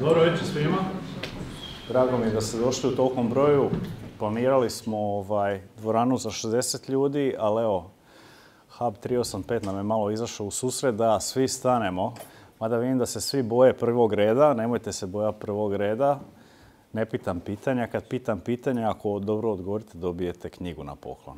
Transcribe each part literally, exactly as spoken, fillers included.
Dobro večer svima. Drago mi je da ste došli u tolikom broju. Planirali smo ovaj, dvoranu za šezdeset ljudi, ali evo, Hub tri osam pet nam je malo izašao u susret da svi stanemo. Mada vidim da se svi boje prvog reda, nemojte se bojati prvog reda. Ne pitam pitanja. Kad pitam pitanja, ako dobro odgovorite, dobijete knjigu na poklon.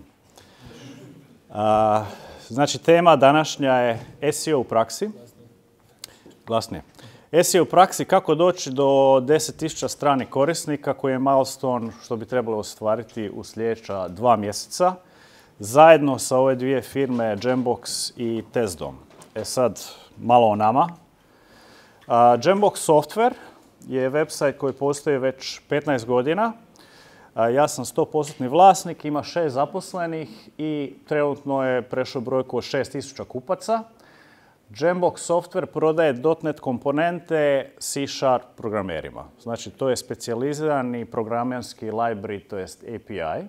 A, znači, tema današnja je S E O u praksi. Glasnije. S E O u praksi, kako doći do deset tisuća stranih korisnika, koji je milestone što bi trebalo ostvariti u sljedeća dva mjeseca, zajedno sa ove dvije firme Jambox i Testdom. E sad, malo o nama. Uh, Jambox Software je website koji postoji već petnaest godina. Uh, ja sam sto posto vlasnik, ima šest zaposlenih i trenutno je prešao brojku od šest tisuća kupaca. Jambox Software prodaje dot net komponente C Sharp programerima. Znači, to je specijalizirani programerski library, to jest A P I.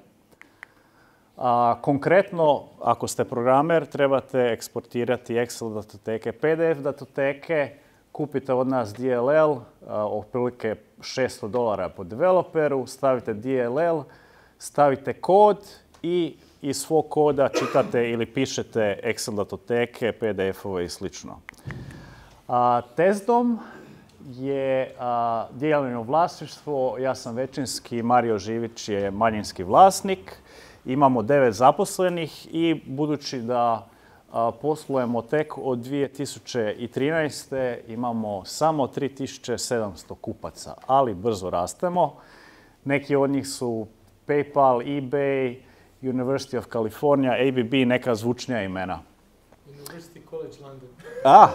A, konkretno, ako ste programer, trebate eksportirati Excel datoteke, P D F datoteke, kupite od nas D L L, a, otprilike šesto dolara po developeru, stavite D L L, stavite kod i iz svog koda čitate ili pišete Excel datoteke, P D F-ove i slično. A, Testdom je a, dijeljeno vlasništvo, ja sam većinski, Mario Živić je manjinski vlasnik. Imamo devet zaposlenih i budući da a, poslujemo tek od dvije tisuće trinaeste. imamo samo tri tisuće sedamsto kupaca, ali brzo rastemo. Neki od njih su PayPal, eBay, University of California, A B B, neka zvučnija imena. University College London. A!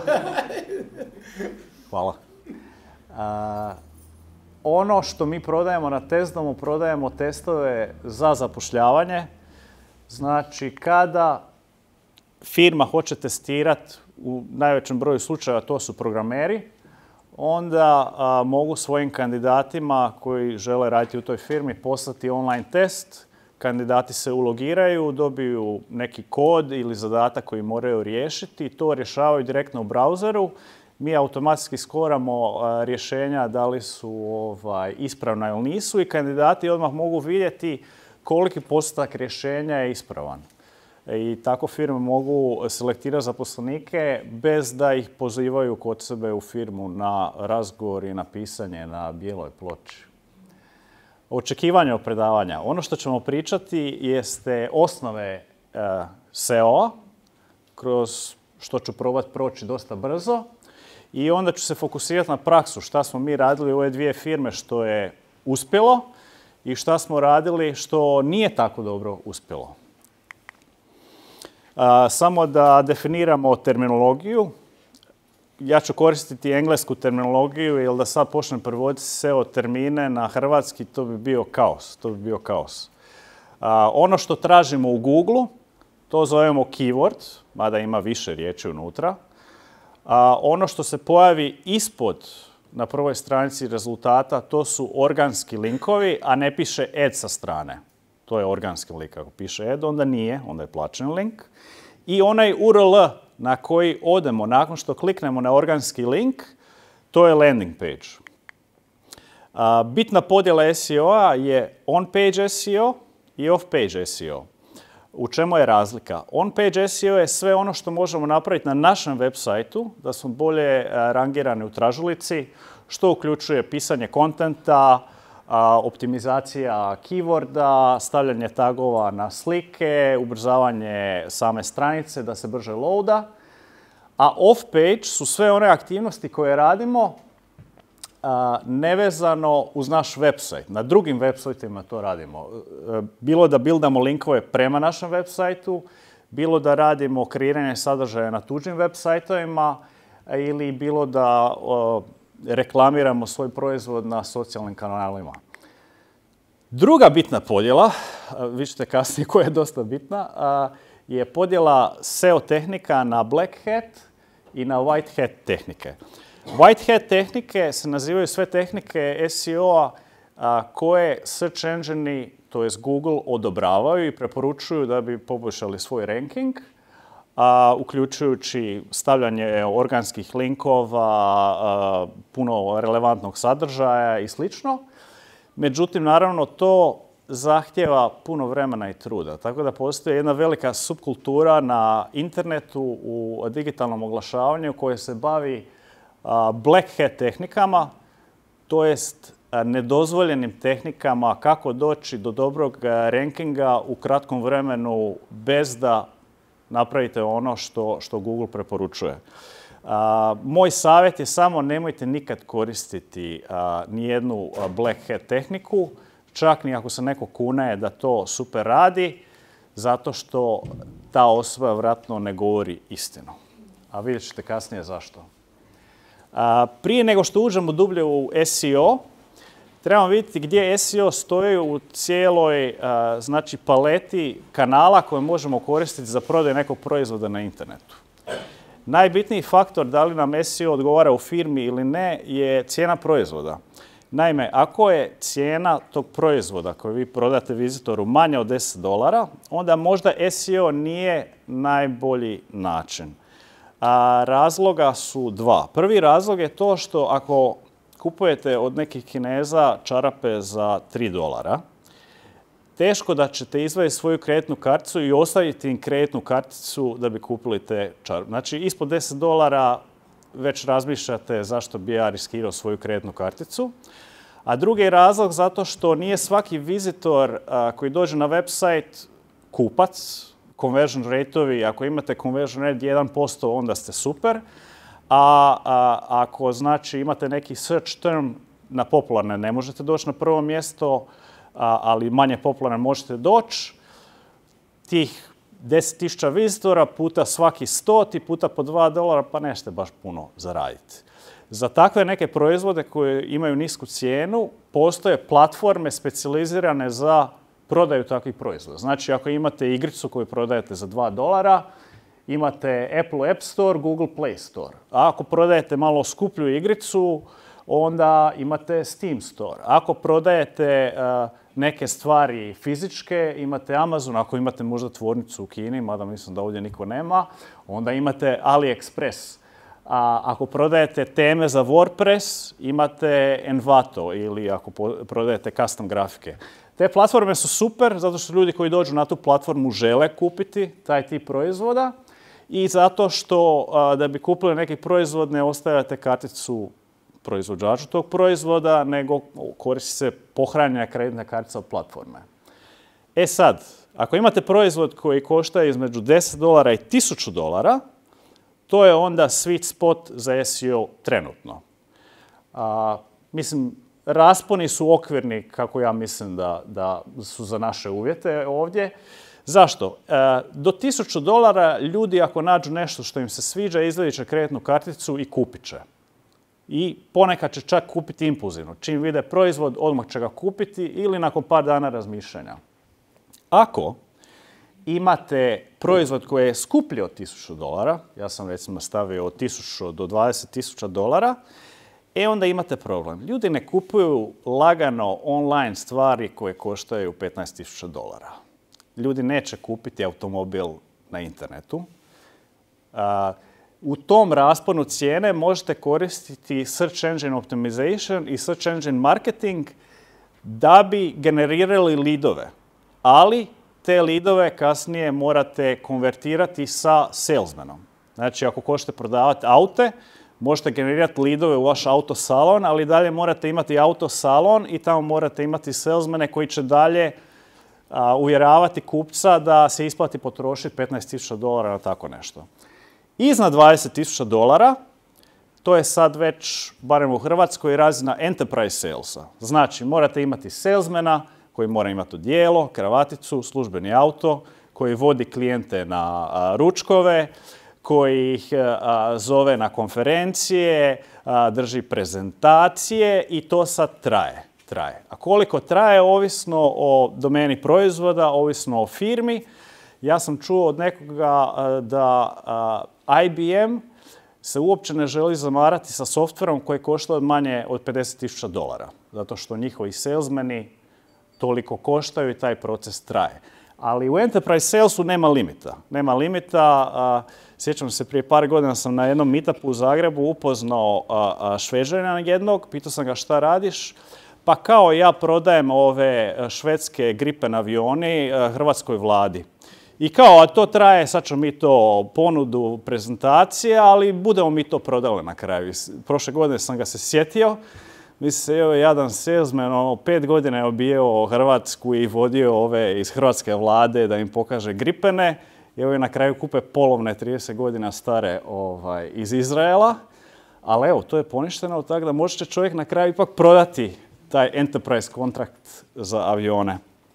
Hvala. A, ono što mi prodajemo na Testdomu, prodajemo testove za zapošljavanje. Znači, kada firma hoće testirati, u najvećem broju slučajeva to su programeri, onda a, mogu svojim kandidatima koji žele raditi u toj firmi poslati online test. Kandidati se ulogiraju, dobiju neki kod ili zadatak koji moraju riješiti. To rješavaju direktno u browseru. Mi automatski skoramo rješenja da li su ovaj, ispravna ili nisu i kandidati odmah mogu vidjeti koliki postotak rješenja je ispravan. I tako firme mogu selektirati zaposlenike bez da ih pozivaju kod sebe u firmu na razgovor i na pisanje na bijeloj ploči. Očekivanje od predavanja. Ono što ćemo pričati jeste osnove uh, S E O-a, kroz što ću probati proći dosta brzo. I onda ću se fokusirati na praksu, šta smo mi radili u ove dvije firme što je uspjelo i šta smo radili što nije tako dobro uspjelo. Uh, samo da definiramo terminologiju. Ja ću koristiti englesku terminologiju, jer da sad počnem prevoditi S E O termine na hrvatski, to bi bio kaos. To bi bio kaos. Uh, ono što tražimo u Google, to zovemo keyword, mada ima više riječi unutra. Uh, ono što se pojavi ispod na prvoj stranici rezultata, to su organski linkovi, a ne piše ad sa strane. To je organski link. Ako piše ad, onda nije, onda je plaćen link. I onaj U R L na koji odemo nakon što kliknemo na organski link, to je landing page. A, bitna podjela S E O-a je on-page S E O i off-page S E O. U čemu je razlika? On-page S E O je sve ono što možemo napraviti na našem web sajtu, da smo bolje rangirani u tražilici, što uključuje pisanje kontenta, optimizacija keyworda, stavljanje tagova na slike, ubrzavanje same stranice da se brže loada. A off-page su sve one aktivnosti koje radimo a, nevezano uz naš website. Na drugim websajtima to radimo. Bilo da buildamo linkove prema našem websajtu, bilo da radimo kreiranje sadržaja na tuđim websajtovima ili bilo da o, reklamiramo svoj proizvod na socijalnim kanalima. Druga bitna podjela, vi ćete kasnije koja je dosta bitna, je podjela S E O tehnika na black hat i na white hat tehnike. White hat tehnike se nazivaju sve tehnike S E O-a koje search engine-i, to jest Google, odobravaju i preporučuju da bi poboljšali svoj ranking. a, uključujući stavljanje organskih linkova, a, puno relevantnog sadržaja i slično. Međutim, naravno, to zahtjeva puno vremena i truda. Tako da postoji jedna velika subkultura na internetu u digitalnom oglašavanju koja se bavi a, black hat tehnikama, to jest nedozvoljenim tehnikama kako doći do dobrog rankinga u kratkom vremenu bez da napravite ono što, što Google preporučuje. A, moj savjet je samo nemojte nikad koristiti a, nijednu black hat tehniku, čak ni ako se neko kune da to super radi, zato što ta osoba vjerojatno ne govori istinu. A vidjet ćete kasnije zašto. A, prije nego što uđemo dublje u S E O, trebamo vidjeti gdje S E O stoji u cijeloj a, znači, paleti kanala koje možemo koristiti za prodaju nekog proizvoda na internetu. Najbitniji faktor da li nam S E O odgovara u firmi ili ne je cijena proizvoda. Naime, ako je cijena tog proizvoda koji vi prodate vizitoru manja od deset dolara, onda možda S E O nije najbolji način. A razloga su dva. Prvi razlog je to što ako kupujete od nekih Kineza čarape za tri dolara, teško da ćete izvaditi svoju kreditnu karticu i ostaviti im kreditnu karticu da bi kupili te čarape. Znači, ispod deset dolara već razmišljate zašto bi ja riskirao svoju kreditnu karticu. A drugi razlog zato što nije svaki vizitor a, koji dođe na website kupac, conversion rate-ovi, ako imate conversion rate jedan posto onda ste super, a, a ako znači imate neki search term na popularne ne možete doći na prvo mjesto, a, ali manje popularne možete doći, tih deset tisuća vizitora puta svaki sto puta po dva dolara pa nećete baš puno zaraditi. Za takve neke proizvode koje imaju nisku cijenu postoje platforme specijalizirane za prodaju takvih proizvoda. Znači, ako imate igricu koju prodajete za dva dolara, imate Apple App Store, Google Play Store. A ako prodajete malo skuplju igricu, onda imate Steam Store. Ako prodajete uh, neke stvari fizičke, imate Amazon. Ako imate možda tvornicu u Kini, mada mislim da ovdje niko nema, onda imate AliExpress. A ako prodajete teme za WordPress, imate Envato ili ako prodajete custom grafike. Te platforme su super zato što ljudi koji dođu na tu platformu žele kupiti taj tip proizvoda i zato što a, da bi kupili neki proizvod ne ostavljate karticu proizvođaču tog proizvoda, nego koristi se pohranjena kreditna kartica od platforme. E sad, ako imate proizvod koji košta između deset dolara i tisuću dolara, to je onda sweet spot za S E O trenutno. A, mislim, rasponi su okvirni, kako ja mislim da, da su za naše uvjete ovdje. Zašto? E, do tisuću dolara ljudi ako nađu nešto što im se sviđa, izvadit će kreditnu karticu i kupit će. I ponekad će čak kupiti impulzivno. Čim vide proizvod, odmah će ga kupiti ili nakon par dana razmišljanja. Ako imate proizvod koji je skuplji od tisuću dolara, ja sam recimo stavio od tisuću do dvadeset tisuća dolara, e onda imate problem. Ljudi ne kupuju lagano online stvari koje koštaju petnaest tisuća dolara. Ljudi neće kupiti automobil na internetu. A, u tom rasponu cijene možete koristiti Search Engine Optimization i Search Engine Marketing da bi generirali lidove. Ali te lidove kasnije morate konvertirati sa salesmanom. Znači, ako hoćete prodavati aute, možete generirati lidove u vaš autosalon, ali dalje morate imati autosalon i tamo morate imati salesmane koji će dalje a, uvjeravati kupca da se isplati potrošiti petnaest tisuća dolara na tako nešto. Iznad dvadeset tisuća dolara, to je sad već, barem u Hrvatskoj, razina enterprise salesa. Znači, morate imati salesmana koji mora imati odijelo, kravaticu, službeni auto, koji vodi klijente na a, ručkove, koji ih a, zove na konferencije, a, drži prezentacije i to sad traje, traje. A koliko traje, ovisno o domeni proizvoda, ovisno o firmi. Ja sam čuo od nekoga a, da a, I B M se uopće ne želi zamarati sa softverom koji košta manje od pedeset tisuća dolara, zato što njihovi salesmeni toliko koštaju i taj proces traje. Ali u Enterprise Salesu nema limita. Nema limita. A, sjećam se, prije par godina sam na jednom meetupu u Zagrebu upoznao Šveđanina jednog, pitao sam ga šta radiš. Pa kao ja prodajem ove švedske Gripen avioni hrvatskoj vladi. I kao, a to traje, sad ćemo mi to ponudu, prezentacije, ali budemo mi to prodali na kraju. Prošle godine sam ga se sjetio. Mislim se, evo, jadan salesman, ono, pet godina je obijao Hrvatsku i vodio ove iz hrvatske vlade da im pokaže Gripene. I evo je na kraju kupe polovne trideset godina stare ovaj, iz Izraela. Ali evo, to je poništeno, tako da može čovjek na kraju ipak prodati taj enterprise kontrakt za avione.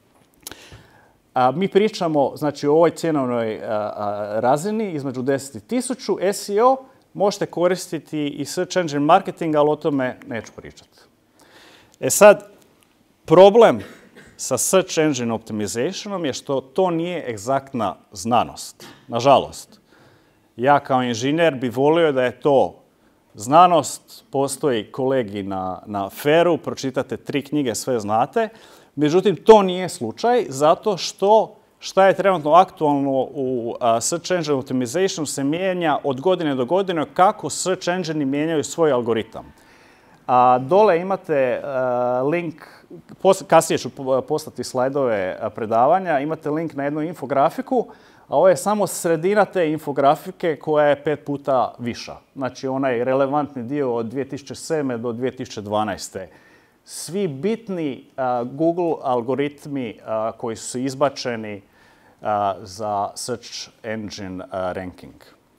A, mi pričamo, znači, o ovoj cjenovnoj a, a, razini između deset i tisuću. S E O možete koristiti i search engine marketing, ali o tome neću pričati. E sad, problem sa search engine optimizationom je što to nije egzaktna znanost. Nažalost, ja kao inženjer bi volio da je to znanost, postoji kolegi na, na feru, pročitate tri knjige, sve znate. Međutim, to nije slučaj zato što šta je trenutno aktualno u uh, search engine optimization se mijenja od godine do godine kako search engine mijenjaju svoj algoritam. A dole imate uh, link, pos, kasnije ću poslati slajdove predavanja, imate link na jednu infografiku, a ovo je samo sredina te infografike koja je pet puta viša. Znači onaj relevantni dio od dvije tisuće sedme do dvije tisuće dvanaeste. Svi bitni uh, Google algoritmi uh, koji su izbačeni uh, za search engine uh, ranking.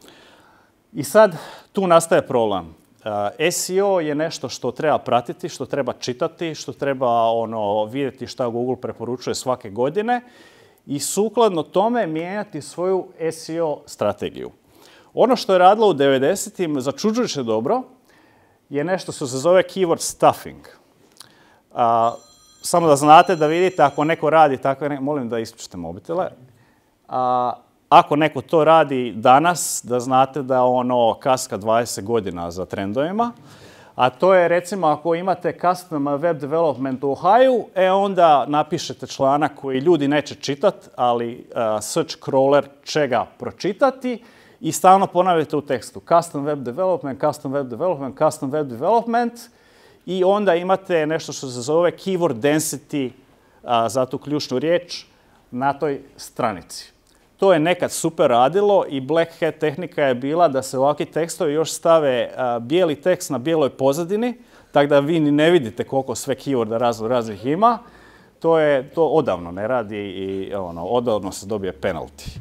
I sad tu nastaje problem. Uh, S E O je nešto što treba pratiti, što treba čitati, što treba ono, vidjeti šta Google preporučuje svake godine i sukladno tome mijenjati svoju S E O strategiju. Ono što je radilo u devedesetim začuđujuće dobro je nešto što se zove keyword stuffing. Uh, samo da znate, da vidite, ako neko radi takve, ne, molim da isključite mobitele. Uh, ako neko to radi danas, da znate da ono kaska dvadeset godina za trendovima. A to je, recimo, ako imate custom web development u Ohio, e onda napišete članak koji ljudi neće čitati, ali uh, search crawler će ga pročitati i stalno ponavljate u tekstu custom web development, custom web development, custom web development. I onda imate nešto što se zove keyword density a, za tu ključnu riječ na toj stranici. To je nekad super radilo i black hat tehnika je bila da se ovakvi tekstovi još stave a, bijeli tekst na bijeloj pozadini, tako da vi ni ne vidite koliko sve keyworda razno raznih ima. To je to odavno ne radi i ono, odavno se dobije penalty.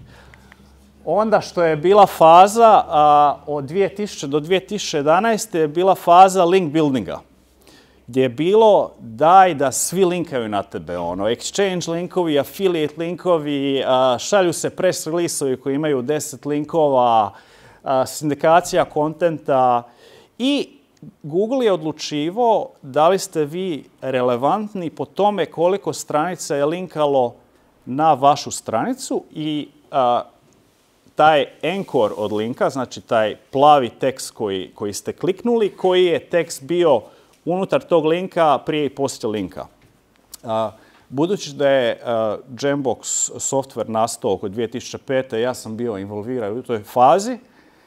Onda što je bila faza a, od dvije tisuće do dvije tisuće jedanaeste je bila faza link buildinga, gdje je bilo daj da svi linkaju na tebe, ono, exchange linkovi, affiliate linkovi, a, šalju se press release-ovi koji imaju deset linkova, a, sindikacija kontenta i Google je odlučivao da li ste vi relevantni po tome koliko stranica je linkalo na vašu stranicu i a, taj anchor od linka, znači taj plavi tekst koji, koji ste kliknuli, koji je tekst bio unutar tog linka prije i poslije linka. Uh, budući da je uh, Jambox software nastao oko dvije tisuće pete. ja sam bio involviran u toj fazi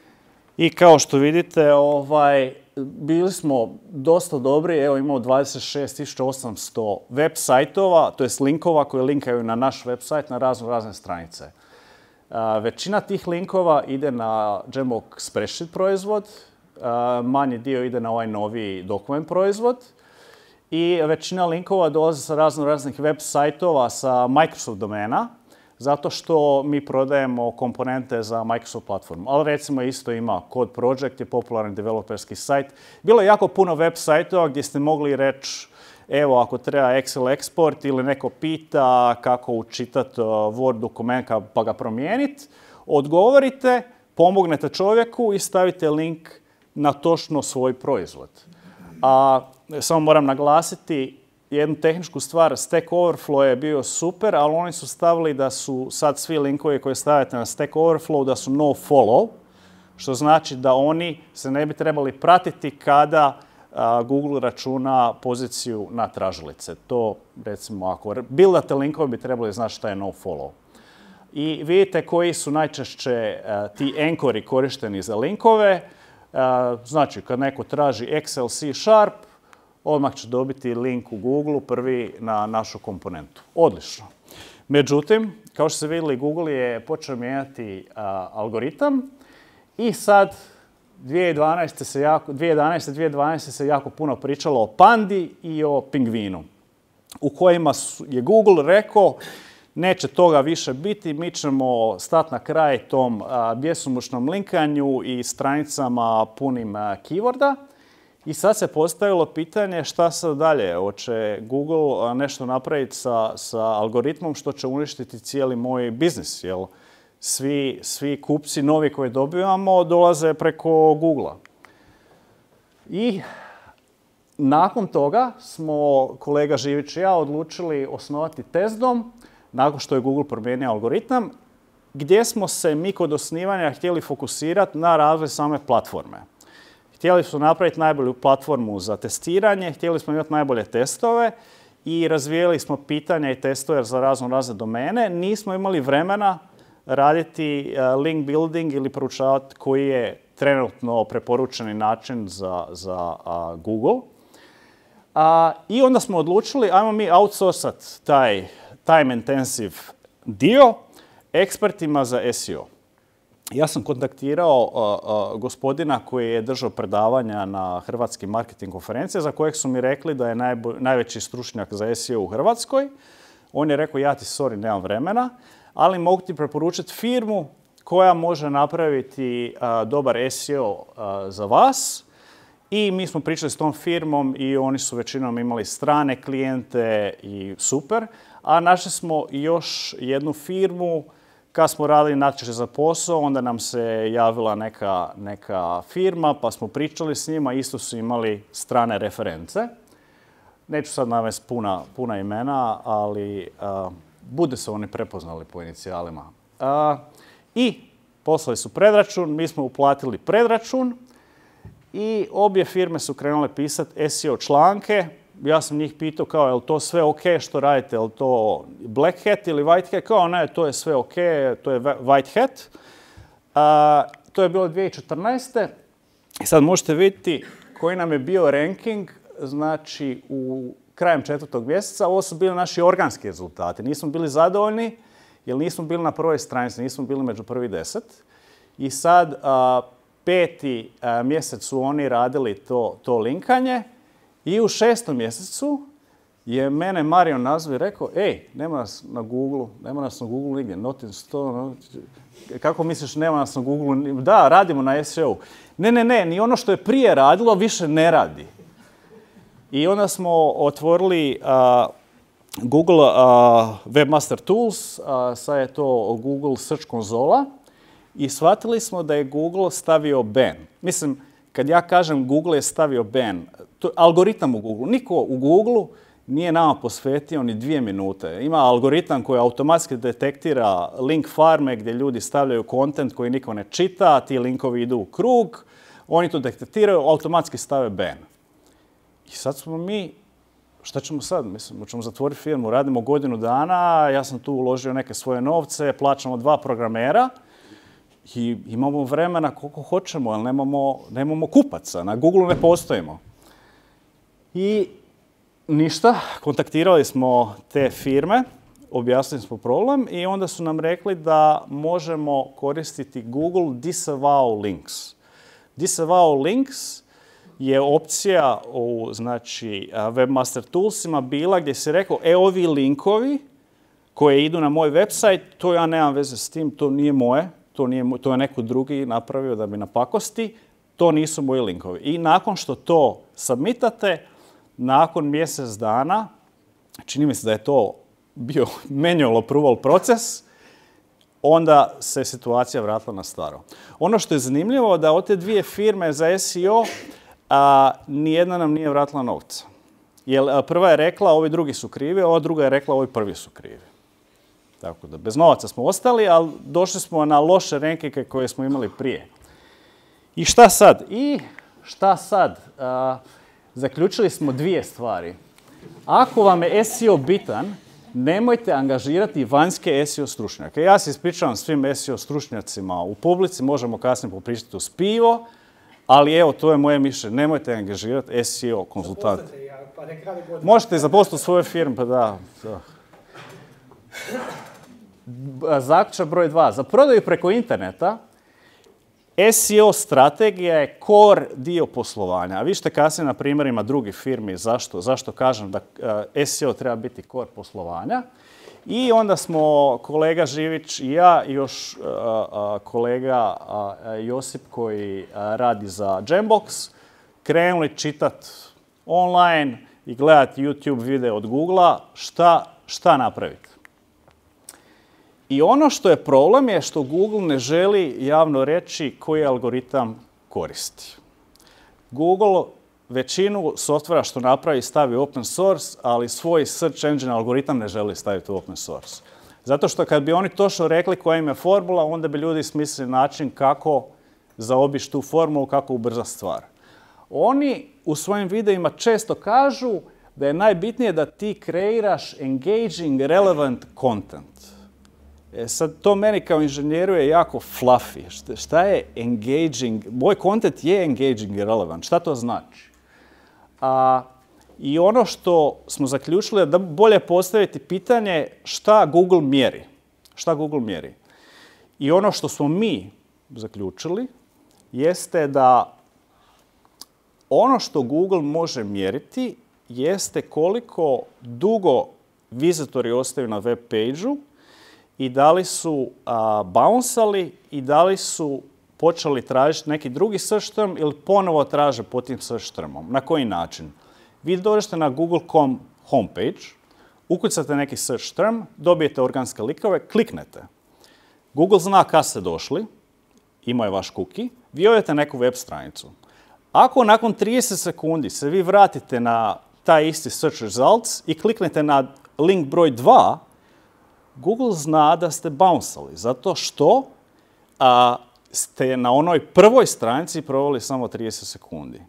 i kao što vidite, ovaj, bili smo dosta dobri. Evo, imamo dvadeset šest tisuća osamsto web sajtova, to jest linkova koji linkaju na naš web sajt na razno razne stranice. Uh, većina tih linkova ide na Jambox spreadsheet proizvod, Uh, manji dio ide na ovaj novi dokument proizvod i većina linkova dolazi sa razno raznih web sajtova sa Microsoft domena, zato što mi prodajemo komponente za Microsoft platformu. Ali recimo isto ima Code Project, je popularan developerski sajt. Bilo je jako puno web sajtova gdje ste mogli reći, evo, ako treba Excel export ili neko pita kako učitati Word dokument pa ga promijeniti, odgovorite, pomognete čovjeku i stavite link na točno svoj proizvod. A samo moram naglasiti jednu tehničku stvar. Stack Overflow je bio super, ali oni su stavili da su sad svi linkovi koje stavite na Stack Overflow da su no follow, što znači da oni se ne bi trebali pratiti kada a, Google računa poziciju na tražilice. To, recimo, ako buildate linkove bi trebali znati šta je no follow. i vidite koji su najčešće uh, ti enkori korišteni za linkove. Uh, znači, kad neko traži Excel C Sharp, odmah će dobiti link u Google prvi na našu komponentu. Odlično. Međutim, kao što ste vidjeli, Google je počeo mijenjati uh, algoritam i sad dvije tisuće dvanaeste. se jako, dvije tisuće jedanaeste. dvije tisuće dvanaeste. se jako puno pričalo o pandi i o pingvinu, u kojima su, je Google rekao neće toga više biti, mi ćemo stati na kraj tom a, bjesomučnom linkanju i stranicama punim a, keyworda. I sad se postavilo pitanje šta sad dalje. Hoće Google nešto napraviti sa, sa algoritmom što će uništiti cijeli moj biznis, jel? Svi, svi kupci novi koje dobivamo dolaze preko Googlea. I nakon toga smo, kolega Živić i ja, odlučili osnovati TestDom, nakon što je Google promijenio algoritam, gdje smo se mi kod osnivanja htjeli fokusirati na razvoj same platforme. Htjeli smo napraviti najbolju platformu za testiranje, htjeli smo imati najbolje testove i razvijeli smo pitanja i testove za razno razne domene. Nismo imali vremena raditi link building ili proučavati koji je trenutno preporučeni način za, za a, Google. A, I onda smo odlučili, ajmo mi outsourcat taj time intensive dio ekspertima za S E O. Ja sam kontaktirao a, a, gospodina koji je držao predavanja na hrvatskim marketing konferencije, za kojeg su mi rekli da je najbo, najveći stručnjak za S E O u Hrvatskoj. On je rekao, ja ti sorry, nemam vremena, ali mogu ti preporučiti firmu koja može napraviti a, dobar S E O a, za vas. I mi smo pričali s tom firmom i oni su većinom imali strane klijente i super. A našli smo još jednu firmu, kad smo radili natječaj za posao, onda nam se javila neka, neka firma, pa smo pričali s njima, isto su imali strane reference. Neću sad navesti puna, puna imena, ali uh, bude se oni prepoznali po inicijalima. Uh, I poslali su predračun, mi smo uplatili predračun i obje firme su krenule pisati S E O članke. Ja sam njih pitao kao, je li to sve ok što radite, je li to black hat ili white hat? Kao, ne, to je sve ok, to je white hat. Uh, to je bilo dvije tisuće četrnaeste. I sad možete vidjeti koji nam je bio ranking, znači u krajem četvrtog mjeseca. Ovo su bili naši organski rezultati. Nismo bili zadovoljni jer nismo bili na prvoj stranici, nismo bili među prvi deset. I sad uh, peti uh, mjesec su oni radili to, to linkanje. I u šestom mjesecu je mene Marion nazvao i rekao, ej, nema nas na Google, nema nas na Google nigdje, notin sto, no, kako misliš nema nas na Google? Da, radimo na S E O. Ne, ne, ne, ni ono što je prije radilo više ne radi. I onda smo otvorili uh, Google uh, Webmaster Tools, uh, sad je to Google Search konzola i shvatili smo da je Google stavio ban. Mislim, kad ja kažem Google je stavio ban, to, algoritam u Google, niko u Google nije nama posvetio ni dvije minute. Ima algoritam koji automatski detektira link farme gdje ljudi stavljaju kontent koji niko ne čita, ti linkovi idu u krug, oni to detektiraju, automatski stave ban. I sad smo mi, šta ćemo sad? Mislim, ćemo zatvoriti firmu, radimo godinu dana, ja sam tu uložio neke svoje novce, plaćamo dva programera, i imamo vremena koliko hoćemo, ali nemamo, nemamo kupaca. Na Google ne postojimo. I ništa, kontaktirali smo te firme, objasnili smo problem i onda su nam rekli da možemo koristiti Google Disavow Links. Disavow Links je opcija u znači, Webmaster Toolsima bila gdje se rekao, e, ovi linkovi koje idu na moj website, to ja nemam veze s tim, to nije moje. To, nije, to je neko drugi napravio da bi napakosti, to nisu moji linkovi. I nakon što to submitate, nakon mjesec dana, čini mi se da je to bio manual approval proces, onda se situacija vratila na staro. Ono što je zanimljivo da od te dvije firme za S E O a, nijedna nam nije vratila novca. Jer prva je rekla ovi drugi su krivi, a ova druga je rekla ovi prvi su krivi. Tako da, bez novaca smo ostali, ali došli smo na loše rankinge koje smo imali prije. I šta sad? I šta sad? Uh, zaključili smo dvije stvari. Ako vam je S E O bitan nemojte angažirati vanjske S E O stručnjake. Ja se ispričavam svim S E O stručnjacima u publici, možemo kasnije popričati uz pivo, ali evo, to je moje mišljenje. Nemojte angažirati S E O konzultante. Možete zaposliti u svojoj firmi, pa da. Zaključak broj dva. Za prodaju preko interneta S E O strategija je core dio poslovanja. A vi ćete kasnije na primjerima drugih firmi zašto, zašto kažem da S E O treba biti core poslovanja. I onda smo kolega Živić i ja i još uh, uh, kolega uh, Josip koji uh, radi za Jambox krenuli čitati online i gledati YouTube video od Googlea šta, šta napraviti. I ono što je problem je što Google ne želi javno reći koji algoritam koristi. Google većinu softvera što napravi stavi u open source, ali svoj search engine algoritam ne želi staviti u open source. Zato što kad bi oni točno rekli koja im je formula, onda bi ljudi smislili način kako zaobići tu formulu, kako ubrzati stvar. Oni u svojim videima često kažu da je najbitnije da ti kreiraš engaging, relevant content. E sad, to meni kao inženjeru je jako fluffy. Šta je engaging? Moj content je engaging i relevant. Šta to znači? A, I ono što smo zaključili je da bolje postaviti pitanje šta Google mjeri. Šta Google mjeri? I ono što smo mi zaključili jeste da ono što Google može mjeriti jeste koliko dugo vizitori ostaju na web page-u i da li su a, bouncali i da li su počeli tražiti neki drugi search term ili ponovo traže po tim search termom. Na koji način? Vi dođete na google dot com homepage, ukucate neki search term, dobijete organske likove, kliknete. Google zna kad ste došli, ima je vaš cookie, vi odete neku web stranicu. Ako nakon trideset sekundi se vi vratite na taj isti search results i kliknete na link broj dva, Google zna da ste bouncali, zato što a, ste na onoj prvoj stranici proveli samo trideset sekundi.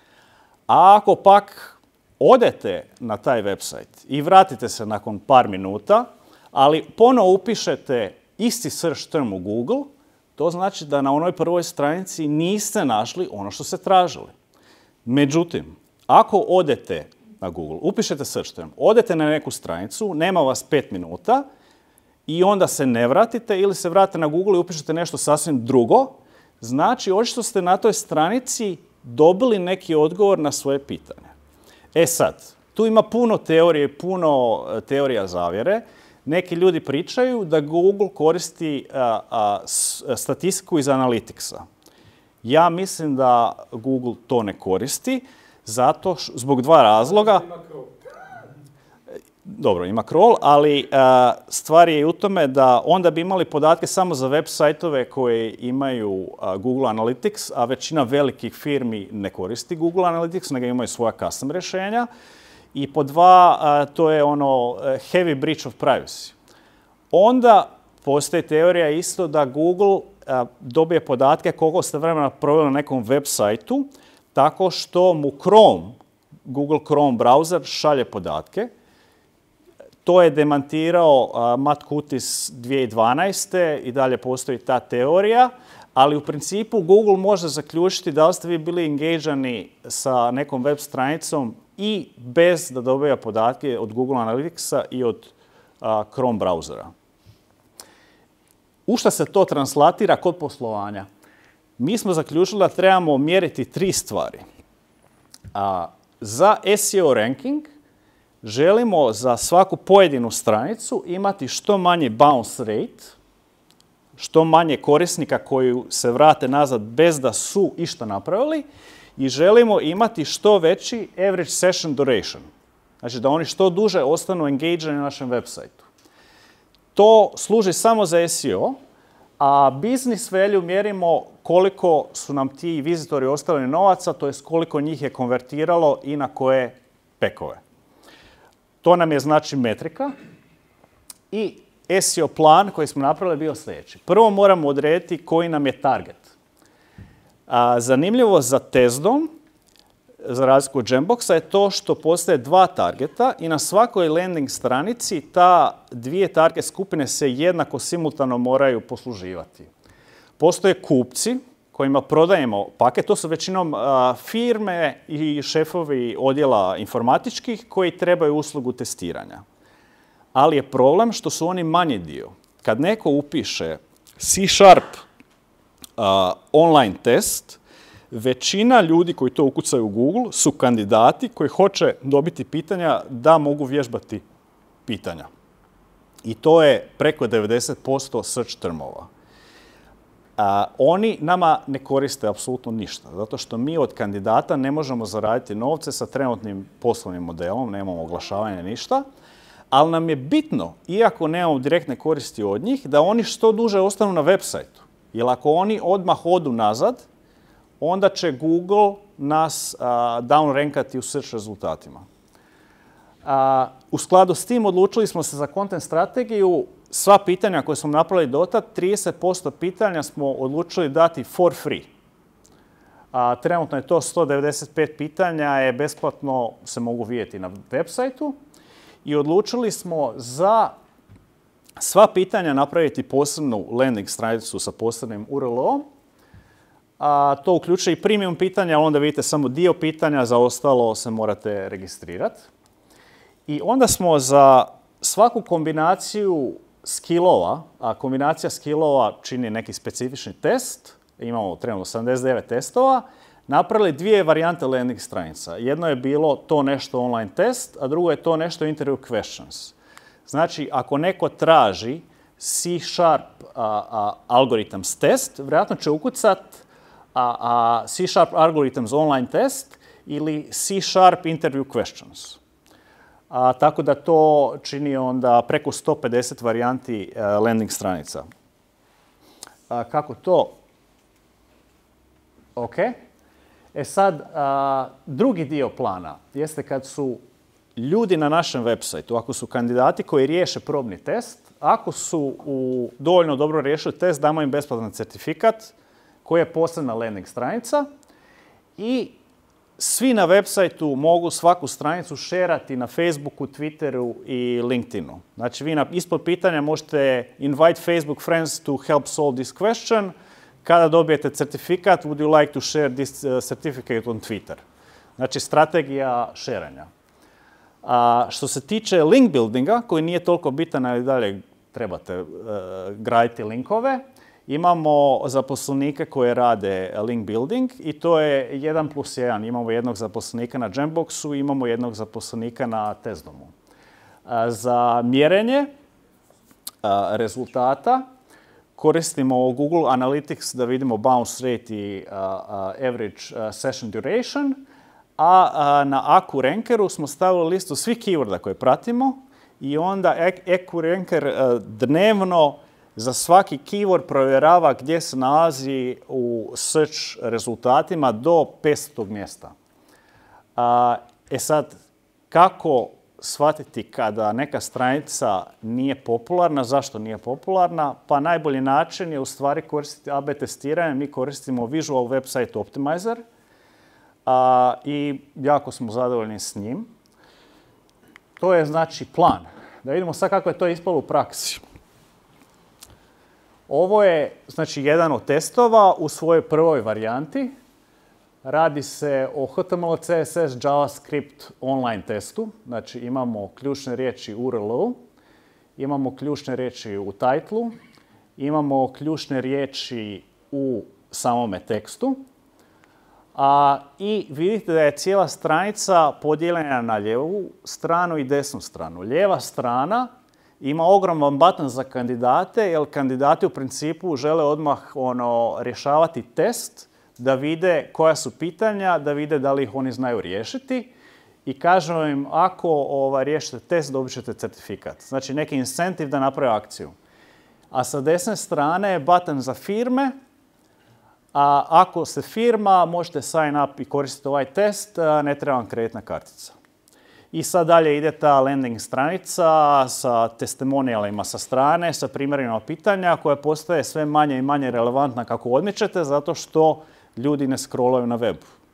A ako pak odete na taj website i vratite se nakon par minuta, ali ponovo upišete isti search term u Google, to znači da na onoj prvoj stranici niste našli ono što ste tražili. Međutim, ako odete na Google, upišete search term, odete na neku stranicu, nema vas pet minuta, i onda se ne vratite ili se vratite na Google i upišete nešto sasvim drugo, znači očito ste na toj stranici dobili neki odgovor na svoje pitanje. E sad, tu ima puno teorije, puno teorija zavjere. Neki ljudi pričaju da Google koristi a, a, statistiku iz Analyticsa. Ja mislim da Google to ne koristi, zato š, zbog dva razloga. Dobro, ima crawl, ali a, stvar je u tome da onda bi imali podatke samo za web sajtove koje imaju a, Google Analytics, a većina velikih firmi ne koristi Google Analytics, nego imaju svoja custom rješenja. I po dva, a, to je ono heavy breach of privacy. Onda postoji teorija isto da Google a, dobije podatke koliko ste vremena proveli na nekom web sajtu, tako što mu Chrome, Google Chrome browser šalje podatke. To je demantirao uh, Matt Kutis dvije tisuće dvanaeste. i dalje postoji ta teorija, ali u principu Google može zaključiti da li ste vi bili engagani sa nekom web stranicom i bez da dobija podatke od Google Analyticsa i od uh, Chrome browsera. U šta se to translatira kod poslovanja? Mi smo zaključili da trebamo mjeriti tri stvari. Uh, za S E O ranking želimo za svaku pojedinu stranicu imati što manje bounce rate, što manje korisnika koji se vrate nazad bez da su išta napravili i želimo imati što veći average session duration. Znači da oni što duže ostanu engageni na našem websajtu. To služi samo za S E O, a business value mjerimo koliko su nam ti vizitori ostavili novaca, to jest koliko njih je konvertiralo i na koje pekove. To nam je znači metrika i S E O plan koji smo napravili bio sljedeći. Prvo moramo odrediti koji nam je target. A, zanimljivo za Tezdom, za razliku od Jamboxa, je to što postoje dva targeta i na svakoj landing stranici ta dvije target skupine se jednako simultano moraju posluživati. Postoje kupci kojima prodajemo paket, to su većinom a, firme i šefovi odjela informatičkih koji trebaju uslugu testiranja. Ali je problem što su oni manji dio. Kad neko upiše C Sharp a, online test, većina ljudi koji to ukucaju u Google su kandidati koji hoće dobiti pitanja da mogu vježbati pitanja. I to je preko devedeset posto search termova. A, oni nama ne koriste apsolutno ništa, zato što mi od kandidata ne možemo zaraditi novce sa trenutnim poslovnim modelom, nemamo oglašavanja ništa, ali nam je bitno, iako nemamo direktne koristi od njih, da oni što duže ostanu na web sajtu. Jer ako oni odmah odu nazad, onda će Google nas uh, downrankati u search rezultatima. Uh, u skladu s tim odlučili smo se za content strategiju. Sva pitanja koje smo napravili do tad, trideset posto pitanja smo odlučili dati for free. Uh, trenutno je to sto devedeset pet pitanja, je besplatno se mogu vidjeti na web sajtu. I odlučili smo za sva pitanja napraviti posebnu landing stranicu sa posebnim U R L-om. A, to uključuje i premium pitanja, ali onda vidite samo dio pitanja, za ostalo se morate registrirati. I onda smo za svaku kombinaciju skillova, a kombinacija skillova čini neki specifični test, imamo trenutno sedamdeset devet testova, napravili dvije varijante landing stranica. Jedno je bilo to nešto online test, a drugo je to nešto interview questions. Znači, ako neko traži C Sharp a, a, algorithms test, vjerojatno će ukucati A, a C Sharp algorithms online test ili C Sharp interview questions. A, tako da to čini onda preko sto pedeset varijanti a, landing stranica. A, kako to? Ok. E sad, a, drugi dio plana jeste kad su ljudi na našem web sajtu, ako su kandidati koji riješe probni test, ako su u dovoljno dobro riješili test, damo im besplatan certifikat koja je posebna landing stranica i svi na web sajtu mogu svaku stranicu šerati na Facebooku, Twitteru i LinkedInu. Znači, vi na, ispod pitanja možete invite Facebook friends to help solve this question. Kada dobijete certifikat, would you like to share this uh, certificate on Twitter? Znači, strategija šeranja. A što se tiče link buildinga, koji nije toliko bitan, ali dalje trebate uh, graditi linkove, imamo zaposlenike koje rade link building i to je jedan plus jedan. Imamo jednog zaposlenika na Jamboxu, imamo jednog zaposlenika na Testdomu. Za mjerenje rezultata koristimo Google Analytics da vidimo bounce rate i average session duration, a na A Q Rankeru smo stavili listu svih keyworda koje pratimo i onda A Q Ranker dnevno za svaki keyword provjerava gdje se nalazi u search rezultatima do petstotog mjesta. A, e sad, kako shvatiti kada neka stranica nije popularna, zašto nije popularna? Pa najbolji način je u stvari koristiti A B testiranje. Mi koristimo Visual Website Optimizer a, i jako smo zadovoljni s njim. To je znači plan. Da vidimo sad kako je to ispalo u praksi. Ovo je znači jedan od testova u svojoj prvoj varijanti. Radi se o H T M L, C S S, JavaScript online testu. Znači imamo ključne riječi u U R L-u, imamo ključne riječi u titlu, imamo ključne riječi u samome tekstu. A, I vidite da je cijela stranica podijeljena na lijevu stranu i desnu stranu. Lijeva strana ima ogroman button za kandidate, jer kandidati u principu žele odmah ono, rješavati test, da vide koja su pitanja, da vide da li ih oni znaju riješiti. I kažemo im, ako ovaj, riješite test, dobit ćete certifikat. Znači neki incentiv da naprave akciju. A sa desne strane je button za firme. A ako ste firma, možete sign up i koristiti ovaj test, ne treba vam kreditna kartica. I sad dalje ide ta landing stranica sa testimonijalima sa strane, sa primjerima pitanja koja postaje sve manje i manje relevantna kako odmičete, zato što ljudi ne scrollaju na webu.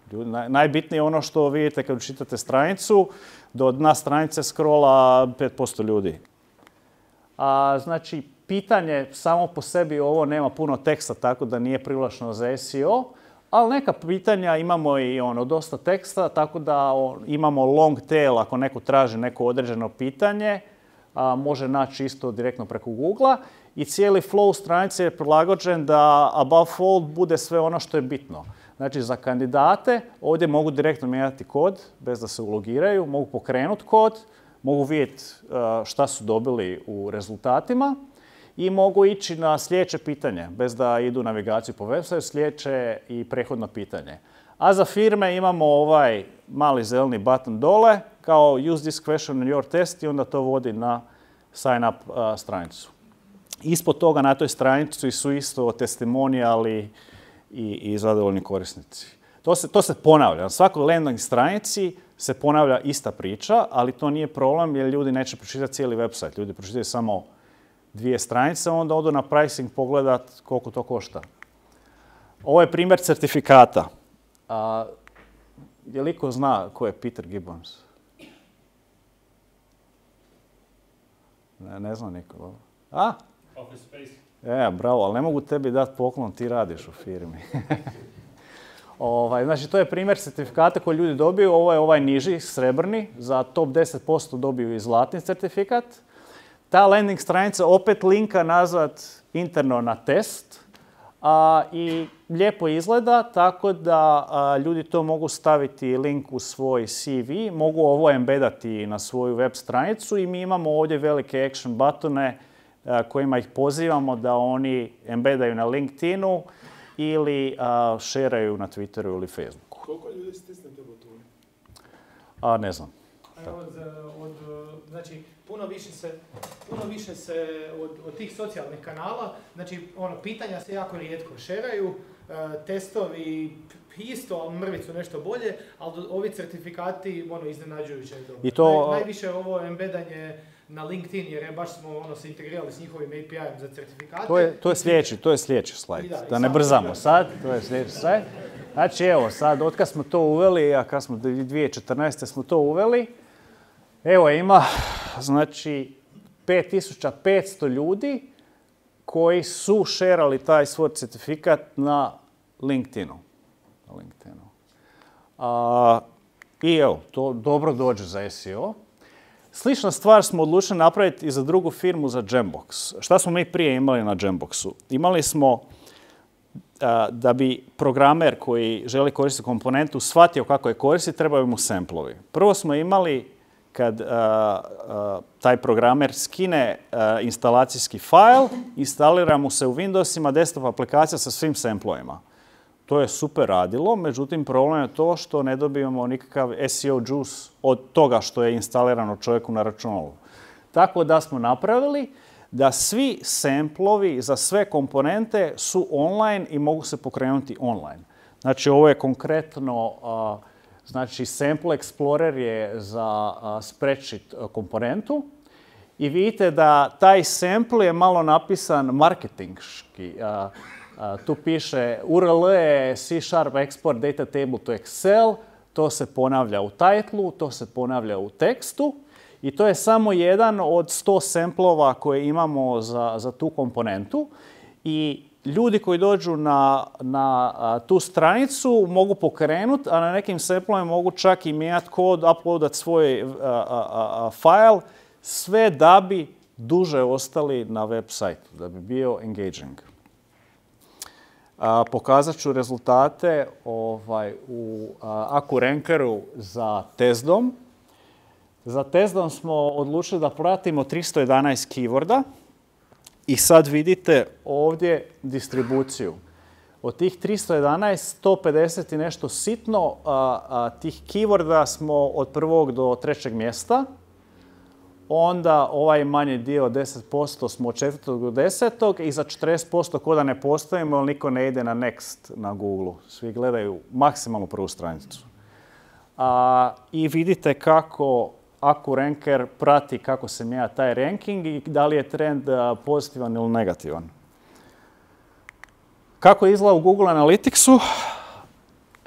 Ljudi, naj, najbitnije je ono što vidite kad čitate stranicu, do dna stranice scrolla pet posto ljudi. A, znači, pitanje samo po sebi ovo nema puno teksta, tako da nije privlačno za S E O, ali neka pitanja imamo i ono, dosta teksta, tako da on, imamo long tail ako neko traži neko određeno pitanje, a, može naći isto direktno preko Googlea i cijeli flow stranice je prilagođen da above all bude sve ono što je bitno. Znači, za kandidate ovdje mogu direktno mijenjati kod bez da se ulogiraju, mogu pokrenuti kod, mogu vidjeti šta su dobili u rezultatima i mogu ići na sljedeće pitanje, bez da idu navigaciju po website, sljedeće i prethodno pitanje. A za firme imamo ovaj mali zeleni button dole, kao use this question in your test i onda to vodi na sign up stranicu. Ispod toga na toj stranici su isto testimonijali i, i zadovoljni korisnici. To se, to se ponavlja. Na svakoj landing stranici se ponavlja ista priča, ali to nije problem jer ljudi neće pročitati cijeli website. Ljudi pročitaju samo dvije stranice, onda odu na pricing pogledat koliko to košta. Ovo je primjer certifikata. A, je li ko zna ko je Peter Gibbons? Ne, ne zna niko. A? Office Space. E, bravo, ali ne mogu tebi dati poklon, ti radiš u firmi. ovaj, znači, to je primjer certifikata koji ljudi dobiju. Ovo je ovaj niži, srebrni. Za top deset posto dobiju i zlatni certifikat. Ta landing stranica opet linka nazad interno na test. A, I lijepo izgleda, tako da a, ljudi to mogu staviti link u svoj C V, mogu ovo embedati na svoju web stranicu i mi imamo ovdje velike action buttone kojima ih pozivamo da oni embedaju na LinkedInu ili uh, šeraju na Twitteru ili Facebooku. Koliko ljudi stisne te butone? A, ne znam. Od, od, znači, puno više se, puno više se od, od tih socijalnih kanala, znači, ono, pitanja se jako rijetko šeraju, testovi isto, ali mrvicu nešto bolje, ali ovi certifikati, ono, iznenađujuće je to. I to... Naj, najviše ovo embedanje na LinkedIn, jer baš smo ono, se integrirali s njihovim A P I-em za certifikate. To je, to je sljedeći, to je sljedeći slajd. Da, da ne brzamo sad, to je sljedeći slajd. Znači evo sad, od kad smo to uveli, a kad smo dvije tisuće četrnaeste smo to uveli, evo ima, znači, pet tisuća petsto ljudi koji su šerali taj svoj certifikat na LinkedInu. Na LinkedInu. A, I evo, to dobro dođe za S E O. Slična stvar smo odlučili napraviti i za drugu firmu, za Jambox. Šta smo mi prije imali na Jamboxu? Imali smo a, da bi programer koji želi koristiti komponentu shvatio kako je koristi, trebaju mu samplovi. Prvo smo imali kad a, a, taj programer skine a, instalacijski file, instalira mu se u Windowsima desktop aplikacija sa svim samplovima. To je super radilo, međutim problem je to što ne dobijemo nikakav S E O juice od toga što je instalirano čovjeku na računalu. Tako da smo napravili da svi samplovi za sve komponente su online i mogu se pokrenuti online. Znači ovo je konkretno, a, znači Sample Explorer je za a, spreadsheet komponentu i vidite da taj sample je malo napisan marketingški. A, Uh, tu piše U R L je C Sharp export data table to Excel, to se ponavlja u titlu, to se ponavlja u tekstu i to je samo jedan od sto samplova koje imamo za, za tu komponentu i ljudi koji dođu na, na a, tu stranicu mogu pokrenuti, a na nekim samplovima mogu čak i mijenjati kod, uploadat svoj a, a, a, file, sve da bi duže ostali na web sajtu, da bi bio engaging. A, pokazat ću rezultate ovaj, u AccuRankeru za TestDom. Za TestDom smo odlučili da pratimo tristo jedanaest keyworda i sad vidite ovdje distribuciju. Od tih tristo jedanaest, sto pedeset i nešto sitno, a, a, tih keyworda smo od prvog do trećeg mjesta. Onda ovaj manji dio, deset posto, smo od četvrtog do desetog i za četrdeset posto ko da ne postojimo, jer niko ne ide na next na Google. Svi gledaju maksimalnu prvu stranicu. A, I vidite kako AccuRanker prati kako se mijenja taj ranking i da li je trend pozitivan ili negativan. Kako izgleda u Google Analyticsu?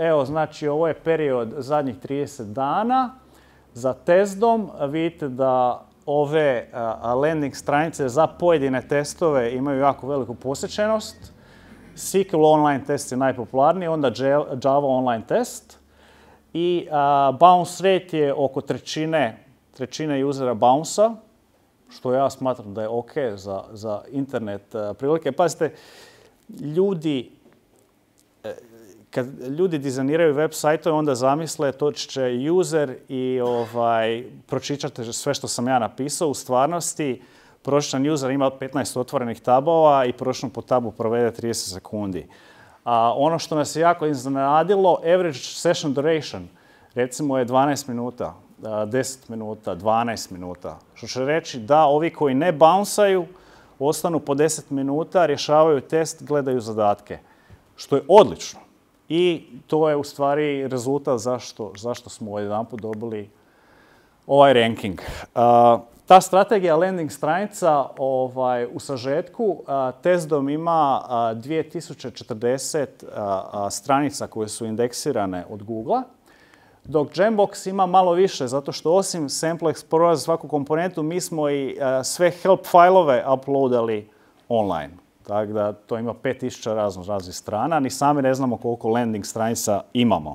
evo znači ovo je period zadnjih trideset dana. Za testom vidite da ove landing stranice za pojedine testove imaju jako veliku posjećenost. S Q L online test je najpopularniji, onda Java online test. I a, bounce rate je oko trećine, trećine usera bounce-a, što ja smatram da je ok za, za internet a, prilike. Pazite, ljudi, kad ljudi dizajniraju web sajtove, onda zamisle toči će user i ovaj, pročitate sve što sam ja napisao. U stvarnosti, prosječan user ima petnaest otvorenih tabova i prosječno po tabu provede trideset sekundi. A ono što nas je jako iznenadilo, average session duration, recimo je dvanaest minuta, deset minuta, dvanaest minuta. Što će reći da ovi koji ne bounsaju, ostanu po deset minuta, rješavaju test, gledaju zadatke. Što je odlično. I to je u stvari rezultat zašto, zašto smo odjedanput dobili ovaj ranking. Uh, ta strategija landing stranica ovaj, u sažetku, uh, Testdom ima uh, dvije tisuće četrdeset uh, uh, stranica koje su indeksirane od Google-a, dok Jambox ima malo više, zato što osim Sample Explorera za svaku komponentu, mi smo i uh, sve help failove uploadali online. Tako da to ima pet tisuća razno raznih strana, ni sami ne znamo koliko landing stranica imamo.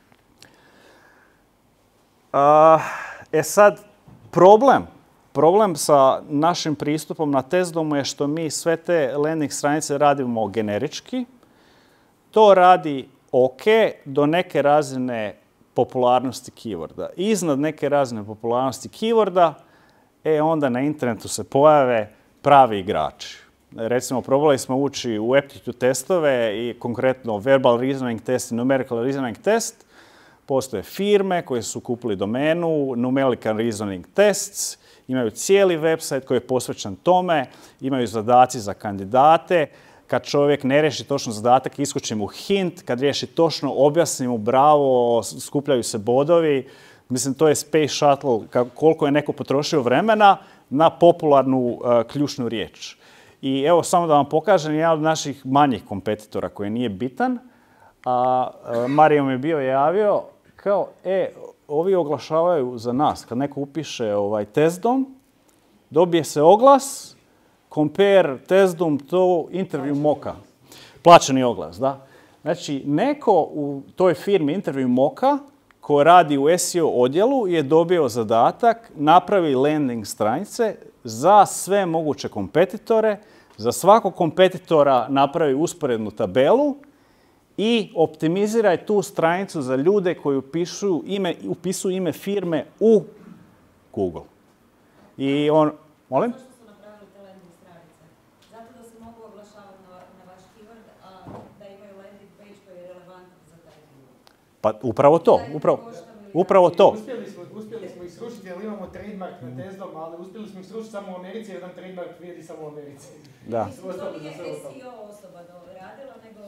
Uh, e sad, problem. Problem sa našim pristupom na Testdomu je što mi sve te landing stranice radimo generički. To radi ok do neke razine popularnosti keyworda. Iznad neke razine popularnosti keyworda, e onda na internetu se pojave pravi igrači. Recimo, probali smo ući u aptitude testove i konkretno verbal reasoning test i numerical reasoning test. Postoje firme koje su kupili domenu, numerical reasoning tests, imaju cijeli website koji je posvećen tome, imaju zadaci za kandidate. Kad čovjek ne riješi točno zadatak, iskoči mu hint. Kad riješi točno, objasni mu bravo, skupljaju se bodovi. Mislim, to je Space Shuttle, koliko je neko potrošio vremena na popularnu uh, ključnu riječ. I evo, samo da vam pokažem, jedan od naših manjih kompetitora koji nije bitan, a Mario mi je bio javio kao, e, ovi oglašavaju za nas. Kad neko upiše ovaj Testdom, dobije se oglas, compare Testdom to interview moka. Plaćeni oglas, da. Znači, neko u toj firmi interview moka ko radi u S E O odjelu je dobio zadatak, napravi landing stranice za sve moguće kompetitore, za svakog kompetitora napravi usporednu tabelu i optimiziraj tu stranicu za ljude koji upisuju ime, upisuju ime firme u Google. I on, molim? Zašto su napravili te landing stranice? Zato da se mogu oglašavati na, na vaš keyword, a da imaju landing page koji je relevantan za taj keyword. Pa upravo to, upravo, upravo to. Uspjeli smo, uspjeli smo ih srušiti jer imamo trademark na Testdom, ali uspjeli smo ih srušiti samo u Americi, jedan trademark vrijedi samo u Americi. Da. To nije S E O osoba radila, nego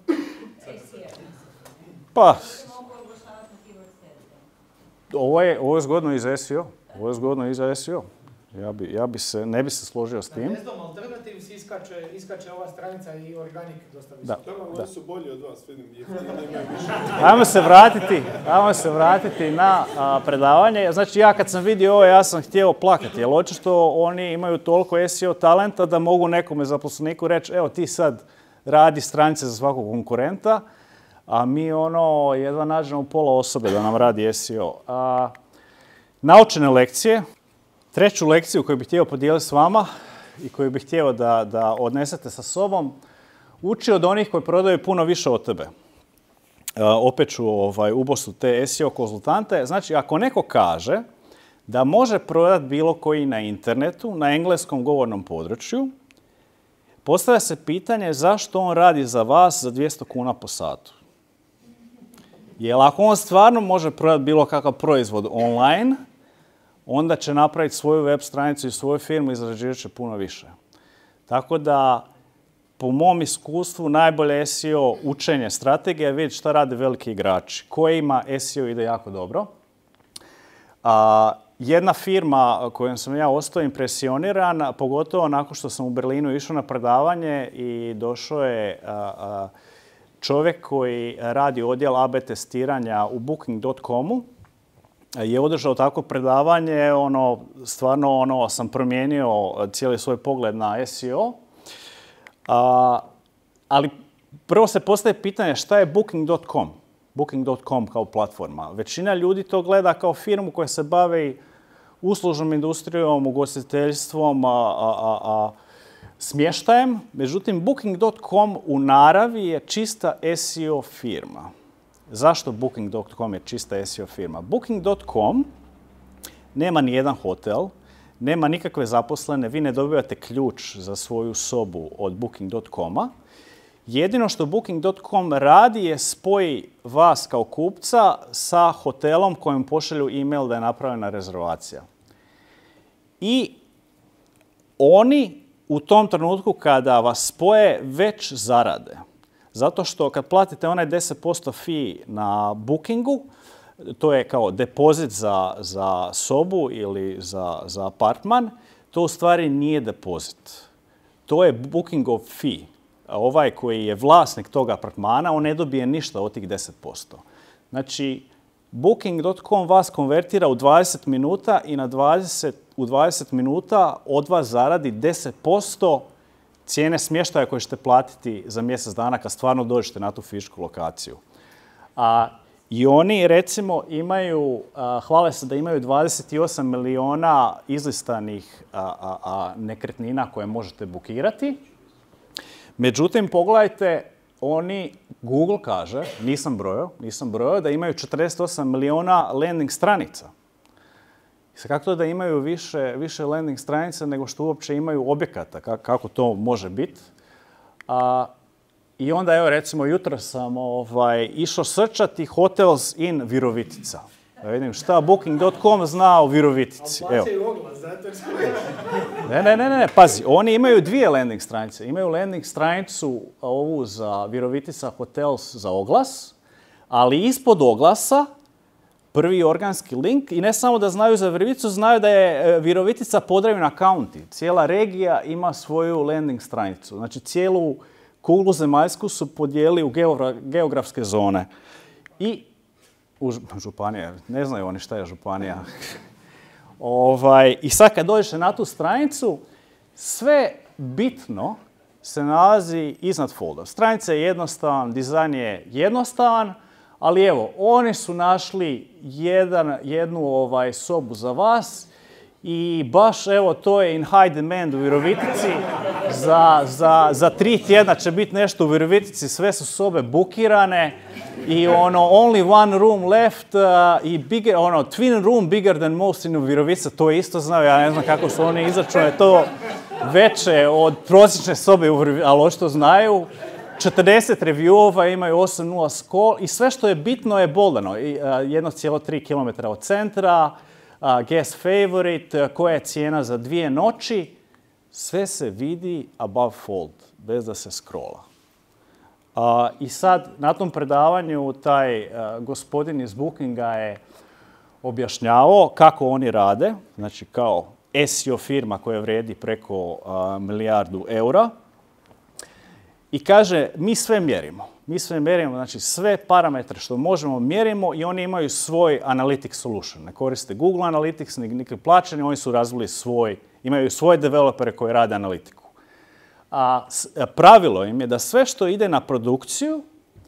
S E O. Pa, Se mogu oglašavati na keyword Testdom. ovo je, ovo je zgodno i za S E O. Ovo je zgodno i za S E O. Ja bi, ja bi se, ne bi se složio s Na tim. Testdom Alternatives iskače, iskače ova stranica i Organic dosta Da. visoko. Dobro, Da. oni su bolji od vas, vidim, jeftini nemaju više. Ajmo se vratiti, ajmo se vratiti na a, predavanje. Znači, ja kad sam vidio ovo, ja sam htio plakati, jer očito oni imaju toliko S E O talenta da mogu nekome zaposleniku reći, evo ti sad radi stranice za svakog konkurenta, a mi ono, jedva nađemo pola osobe da nam radi S E O. A, naučene lekcije. Treću lekciju koju bih htio podijeliti s vama i koju bih htio da, da odnesete sa sobom, uči od onih koji prodaju puno više od tebe. E, opet ću ovaj, ubostu te S E O konzultante. Znači, ako neko kaže da može prodati bilo koji na internetu, na engleskom govornom području, postavlja se pitanje zašto on radi za vas za dvjesto kuna po satu. Jer ako on stvarno može prodati bilo kakav proizvod online, onda će napraviti svoju web stranicu i svoju firmu i zarađivat će puno više. Tako da, po mom iskustvu, najbolje S E O učenje strategije je vidjeti šta rade veliki igrači. Kojima S E O ide jako dobro. A, jedna firma kojom sam ja ostao impresioniran, pogotovo nakon što sam u Berlinu išao na predavanje i došao je a, a, čovjek koji radi odjel A B testiranja u booking dot comu je održao takvo predavanje, ono, stvarno ono, sam promijenio cijeli svoj pogled na S E O. A, ali prvo se postaje pitanje šta je booking dot com. booking dot com kao platforma. Većina ljudi to gleda kao firmu koja se bavi uslužnom industrijom, ugostiteljstvom, a, a, a, a smještajem. Međutim, booking dot com u naravi je čista S E O firma. Zašto booking dot com je čista S E O firma? booking dot com nema ni jedan hotel, nema nikakve zaposlene, vi ne dobivate ključ za svoju sobu od booking dot coma. Jedino što booking dot com radi je spoji vas kao kupca sa hotelom kojem pošalju e-mail da je napravljena rezervacija. I oni u tom trenutku kada vas spoje već zarade. Zato što kad platite onaj deset posto fee na bookingu, to je kao depozit za, za sobu ili za, za apartman, to u stvari nije depozit. To je bookingov fee. Ovaj koji je vlasnik tog apartmana, on ne dobije ništa od tih deset posto. Znači, booking dot com vas konvertira u dvadeset minuta i na dvadeset, u dvadeset minuta od vas zaradi deset posto cijene smještaja koje ćete platiti za mjesec dana kad stvarno dođete na tu fizičku lokaciju. A, I oni, recimo, imaju, a, hvale se da imaju dvadeset osam milijuna izlistanih a, a, a, nekretnina koje možete bukirati. Međutim, pogledajte, oni, Google kaže, nisam brojao, nisam brojao, da imaju četrdeset osam milijuna landing stranica. Sad kako to da imaju više, više landing stranica nego što uopće imaju objekata, kako to može biti? I onda, evo, recimo, jutro sam ovaj, išao srčati hotels in Virovitica. Da vidim šta booking dot com zna o Virovitici. Ali plaćaju oglas, zato Ne, ne, ne, ne, pazi, oni imaju dvije landing stranice. Imaju landing stranicu ovu za Virovitica Hotels za oglas, ali ispod oglasa prvi organski link i ne samo da znaju za Viroviticu, znaju da je Virovitica Podravina County. Cijela regija ima svoju landing stranicu. Znači cijelu kuglu zemaljsku su podijelili u geografske zone. I u županije, ne znaju oni šta je županija. ovaj, I sad kad dođeš na tu stranicu, sve bitno se nalazi iznad folder. Stranica je jednostavan, dizajn je jednostavan, ali evo, oni su našli jedan, jednu ovaj, sobu za vas i baš evo to je in high demand u Virovitici. Za, za, za tri tjedna će biti nešto u Virovitici, sve su sobe bukirane i ono only one room left uh, i bigger, ono twin room bigger than most in Virovitica, to je isto znao, ja ne znam kako su oni izračunali to veće od prosječne sobe u Virovitici, ali očito znaju. četrdeset reviewova, imaju osam nula score i sve što je bitno je boldano. jedan zarez tri kilometra od centra, guest favorite, koja je cijena za dvije noći. Sve se vidi above fold, bez da se scrolla. I sad, na tom predavanju, taj gospodin iz Bookinga je objašnjavao kako oni rade, znači kao S E O firma koja vredi preko milijardu eura. I kaže, mi sve mjerimo. Mi sve mjerimo, znači sve parametre što možemo mjerimo i oni imaju svoj analytics solution. Ne koriste Google Analytics, nikakve plaćanje, oni su razvili svoj, imaju svoje developere koji rade analitiku. A pravilo im je da sve što ide na produkciju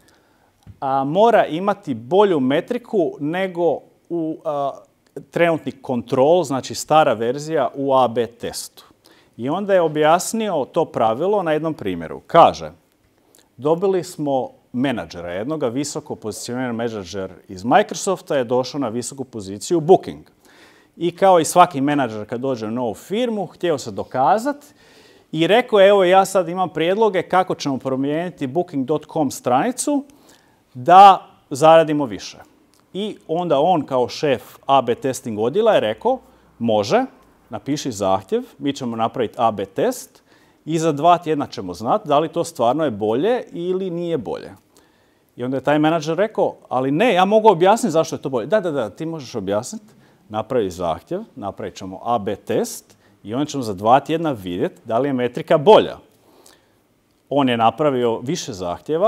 a, mora imati bolju metriku nego u a, trenutni kontrol, znači stara verzija u A B testu. I onda je objasnio to pravilo na jednom primjeru. Kaže, dobili smo menadžera, jednoga visoko pozicionirani menadžer iz Microsofta je došao na visoku poziciju Booking. I kao i svaki menadžer kad dođe u novu firmu, htio se dokazati i rekao, evo ja sad imam prijedloge kako ćemo promijeniti booking dot com stranicu da zaradimo više. I onda on kao šef A B testing odjela je rekao, može, napiši zahtjev, mi ćemo napraviti A B test i za dva tjedna ćemo znati da li to stvarno je bolje ili nije bolje. I onda je taj menadžer rekao, ali ne, ja mogu objasniti zašto je to bolje. Da, da, da, ti možeš objasniti, napravi zahtjev, napravit ćemo A B test i onda ćemo za dva tjedna vidjeti da li je metrika bolja. On je napravio više zahtjeva,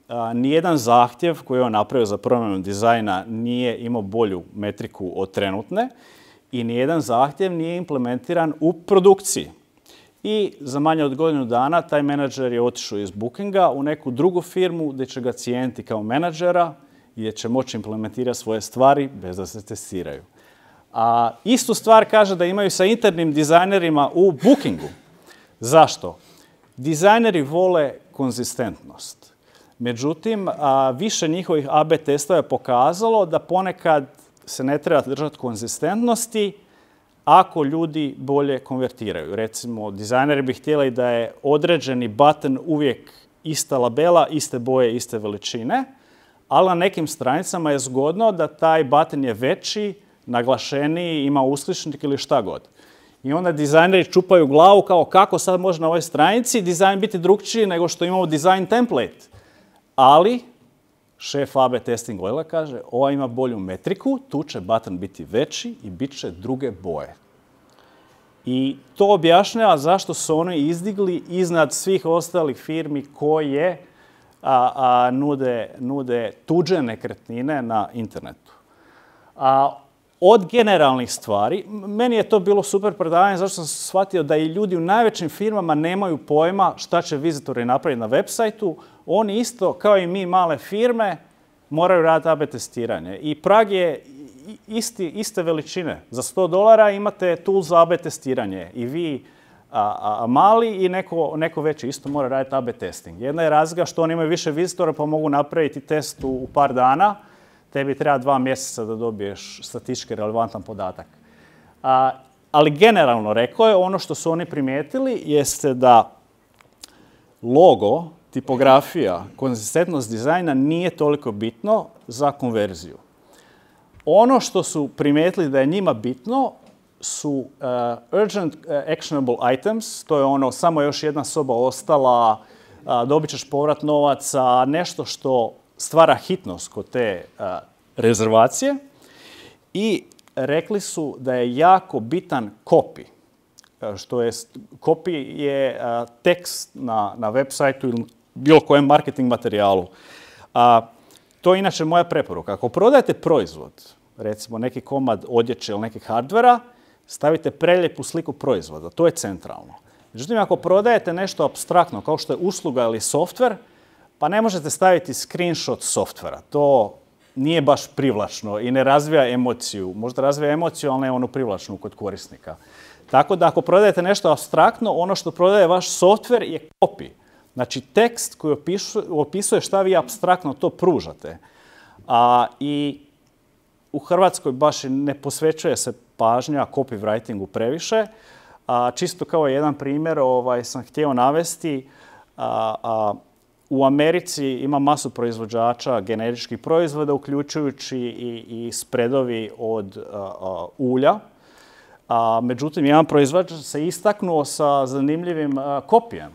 a, nijedan zahtjev koji je on napravio za promjenu dizajna nije imao bolju metriku od trenutne i nijedan zahtjev nije implementiran u produkciji. I za manje od godinu dana taj menadžer je otišao iz Bookinga u neku drugu firmu gdje će ga cijeniti kao menadžera i gdje će moći implementirati svoje stvari bez da se testiraju. A istu stvar kaže da imaju sa internim dizajnerima u Bookingu. Zašto? Dizajneri vole konzistentnost. Međutim, a, više njihovih A B testova je pokazalo da ponekad se ne treba držati konzistentnosti ako ljudi bolje konvertiraju. Recimo, dizajneri bi htjeli da je određeni button uvijek ista labela, iste boje, iste veličine, ali na nekim stranicama je zgodno da taj button je veći, naglašeniji, ima uskličnik ili šta god. I onda dizajneri čupaju glavu kao kako sad može na ovoj stranici dizajn biti drukčiji nego što imamo design template. Ali šef A B testing oila kaže ova ima bolju metriku, tu će button biti veći i bit će druge boje. I to objašnjava zašto su oni izdigli iznad svih ostalih firmi koje a, a, nude, nude tuđe nekretnine na internetu. A od generalnih stvari, meni je to bilo super predavanje zašto sam shvatio da i ljudi u najvećim firmama nemaju pojma šta će vizitori napraviti na web sajtu. Oni isto, kao i mi male firme, moraju raditi A B testiranje. I prag je isti, iste veličine. Za sto dolara imate tool za A B testiranje. I vi a, a, mali i neko, neko veći isto mora raditi A B testing. Jedna je razlika što oni imaju više vizitora pa mogu napraviti test u, u par dana. Tebi treba dva mjeseca da dobiješ statistički relevantan podatak. A, ali generalno rekao je, ono što su oni primijetili jeste da logo, tipografija, konzistentnost dizajna nije toliko bitno za konverziju. Ono što su primijetili da je njima bitno su uh, urgent uh, actionable items, to je ono samo još jedna soba ostala, uh, dobit ćeš povrat novaca, nešto što stvara hitnost kod te uh, rezervacije. I rekli su da je jako bitan copy. Uh, što je, copy je uh, tekst na, na web sajtu ili bilo kojem marketing materijalu. Uh, to je inače moja preporuka. Ako prodajete proizvod, recimo neki komad odjeće ili nekih hardvera, stavite prelijepu sliku proizvoda. To je centralno. Međutim, ako prodajete nešto apstraktno, kao što je usluga ili softver, pa ne možete staviti screenshot softvera. To nije baš privlačno i ne razvija emociju. Možda razvija emociju, ali ne onu privlačnu kod korisnika. Tako da ako prodajete nešto apstraktno, ono što prodaje vaš softver je copy. Znači tekst koji opisuje šta vi apstraktno to pružate. A, I u Hrvatskoj baš ne posvećuje se pažnja copywritingu previše. A, čisto kao jedan primjer ovaj, sam htio navesti. A, a, u Americi ima masu proizvođača generičkih proizvoda, uključujući i, i spredovi od a, a, ulja. A, međutim, jedan proizvođač se istaknuo sa zanimljivim a, kopijem.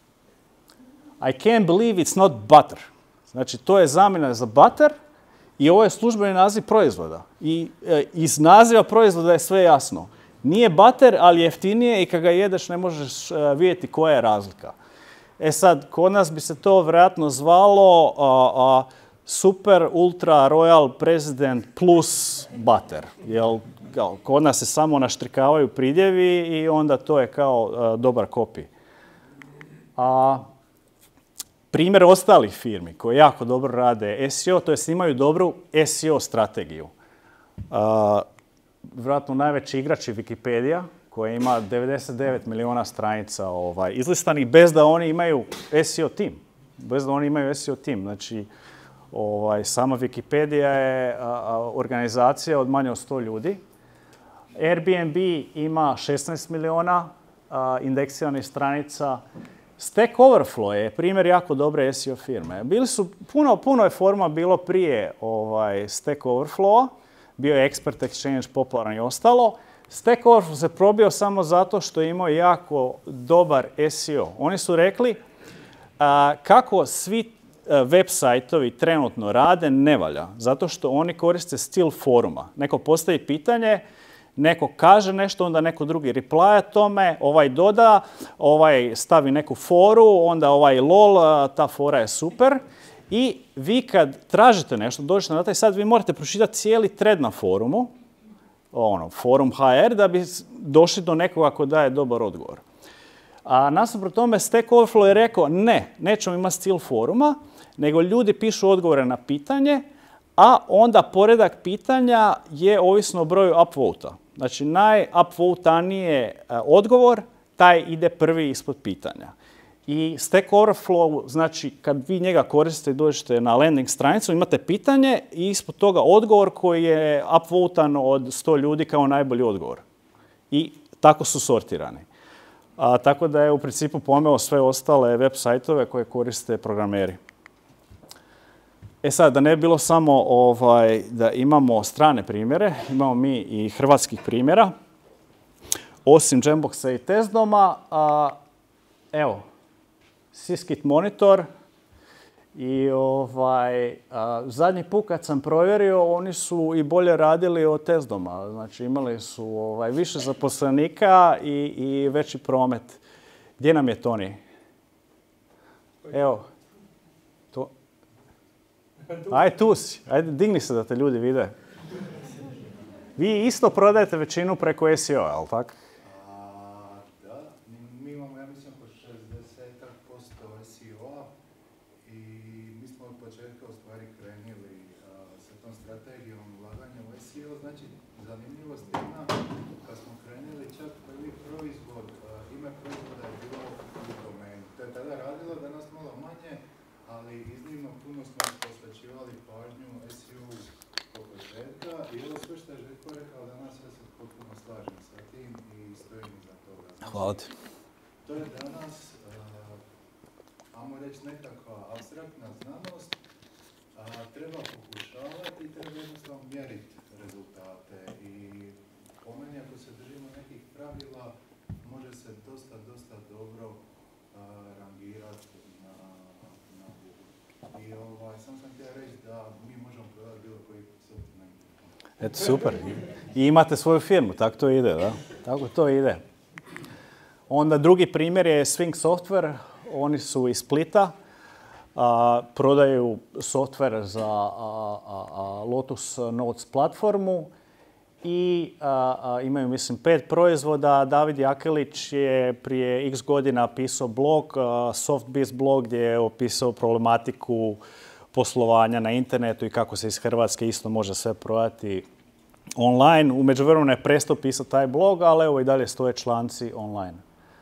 I can't believe it's not butter. Znači, to je zamjena za butter i ovo je službeni naziv proizvoda. I e, iz naziva proizvoda je sve jasno. Nije butter, ali jeftinije i kad ga jedeš ne možeš e, vidjeti koja je razlika. E sad, kod nas bi se to vjerojatno zvalo a, a, Super Ultra Royal President plus butter. Jel, kao, kod nas se samo naštrikavaju pridjevi i onda to je kao a, dobar copy. A primjer ostalih firmi koje jako dobro rade S E O, to jest imaju dobru S E O strategiju. Uh, vjerojatno najveći igrač je Wikipedia, koja ima devedeset devet milijuna stranica ovaj, izlistanih bez da oni imaju S E O tim. Bez da oni imaju S E O tim. Znači, ovaj, sama Wikipedia je a, a, organizacija od manje od sto ljudi. Airbnb ima šesnaest milijuna a, indeksiranih stranica. Stack Overflow je primjer jako dobre S E O firme. Bili su, puno, puno je forma bilo prije ovaj, Stack Overflowa. Bio je Expert Exchange popularan i ostalo. Stack Overflow se probio samo zato što je imao jako dobar S E O. Oni su rekli a, kako svi a, web sajtovi trenutno rade ne valja. Zato što oni koriste stil foruma. Neko postavi pitanje, neko kaže nešto, onda neko drugi replya tome, ovaj doda, ovaj stavi neku foru, onda ovaj lol, ta fora je super. I vi kad tražite nešto, dođete na taj sajt, vi morate pročitati cijeli thread na forumu, ono, forum ha er, da bi došli do nekoga ko daje dobar odgovor. A nasuprot tome Stack Overflow je rekao ne, nećemo imati stil foruma, nego ljudi pišu odgovore na pitanje, a onda poredak pitanja je ovisno o broju upvota. Znači, naj-upvotanije odgovor, taj ide prvi ispod pitanja. I Stack Overflow, znači, kad vi njega koristite i dođete na landing stranicu, imate pitanje i ispod toga odgovor koji je upvotan od sto ljudi kao najbolji odgovor. I tako su sortirani. A, tako da je u principu pomeo sve ostale web sajtove koje koriste programeri. E sad, da ne bi bilo samo ovaj, da imamo strane primjere, imamo mi i hrvatskih primjera. Osim Jamboxa i Testdoma, a, evo, Syskit Monitor i ovaj, a, zadnji put kad sam provjerio, oni su i bolje radili od Testdoma. Znači, imali su ovaj, više zaposlenika i, i veći promet. Gdje nam je Toni? Evo. To. Ajde, tu si. Ajde, digni se da te ljudi vide. Vi isto prodajete većinu preko es e o, je li tako? Da, mi imamo, ja mislim, oko šezdeset posto es e o-a i mi smo od početka u stvari krenuli sa tom strategijom ulaganja u es e o. Znači, zanimljivost je jedna, kad smo krenuli čak prvi proizvod, ime proizvoda je bilo u domeni. To je tada radilo, danas malo manje, ali iznimno puno smo posvećivali pažnju es e o od početka i ovo sve što je Željko rekao danas, ja se potpuno slažem sa tim i stojim iza toga. Znači, Hvala ti. to je danas, uh, ajmo reći, nekakva apstraktna znanost, a treba pokušavati i treba jednostavno mjeriti rezultate i po meni ako se držimo nekih pravila može se dosta, dosta dobro uh, rangirati na, na Google. I ovaj, sam sam htio reći da mi možemo prodati bilo koji sortiment. Eto, super. I imate svoju firmu, tako to ide, da? Tako to ide. Onda drugi primjer je Swing Software. Oni su iz Splita. A, prodaju software za a, a, a, Lotus Notes platformu i a, a, imaju, mislim, pet proizvoda. David Jakelić je prije x godina pisao blog, SoftBiz blog, gdje je opisao problematiku poslovanja na internetu i kako se iz Hrvatske isto može sve prodati online. U međuvremenu je prestao pisati taj blog, ali evo i dalje stoje članci online.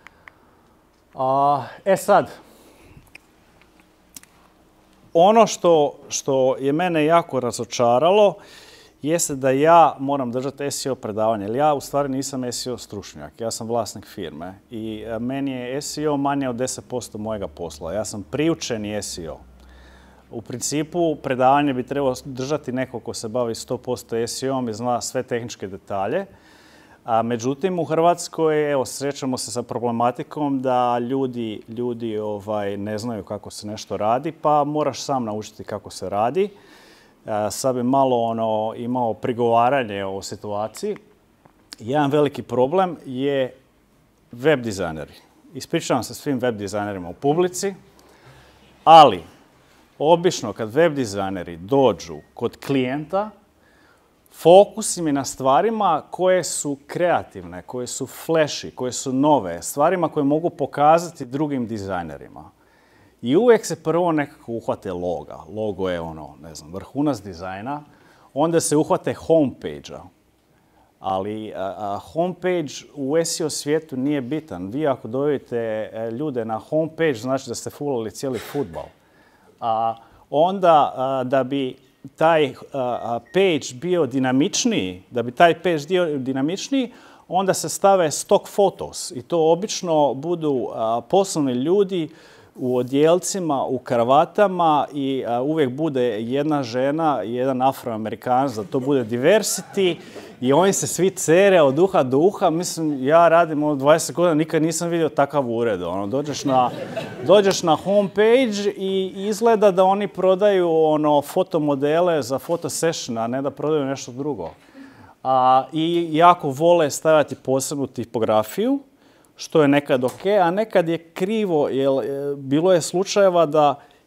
A, e sad, ono što, što je mene jako razočaralo jeste da ja moram držati es e o predavanje, jer ja u stvari nisam es e o stručnjak, ja sam vlasnik firme i meni je es e o manje od deset posto mojega posla. Ja sam priučeni es e o. U principu predavanje bi trebalo držati neko ko se bavi sto posto es e om i zna sve tehničke detalje. A međutim, u Hrvatskoj, evo, srećemo se sa problematikom da ljudi, ljudi ovaj, ne znaju kako se nešto radi, pa moraš sam naučiti kako se radi. A, sad bi malo ono, imao prigovaranje o situaciji. Jedan veliki problem je web dizajneri. Ispričavam se svim web dizajnerima u publici, ali obično kad web dizajneri dođu kod klijenta, fokus im je na stvarima koje su kreativne, koje su flashy, koje su nove, stvarima koje mogu pokazati drugim dizajnerima. I uvijek se prvo nekako uhvate loga. Logo je ono, ne znam, vrhunac dizajna. Onda se uhvate homepage-a. Ali a, a, homepage u es e o svijetu nije bitan. Vi ako dovedete ljude na homepage, znači da ste fulali cijeli fudbal. A onda a, da bi taj a, page bio dinamičniji, da bi taj page bio dinamičniji, onda se stave stock photos i to obično budu a, poslovni ljudi u odjelcima, u kravatama i a, uvijek bude jedna žena i jedan afroamerikanac, da to bude diversity i oni se svi cere od uha do uha. Mislim, ja radim ono dvadeset godina, nikad nisam vidio takav ured. Ono, dođeš na, dođeš na homepage i izgleda da oni prodaju ono, fotomodele za fotosession, a ne da prodaju nešto drugo. A, I jako vole stavljati posebnu tipografiju, što je nekad ok, a nekad je krivo, jer bilo je slučajeva da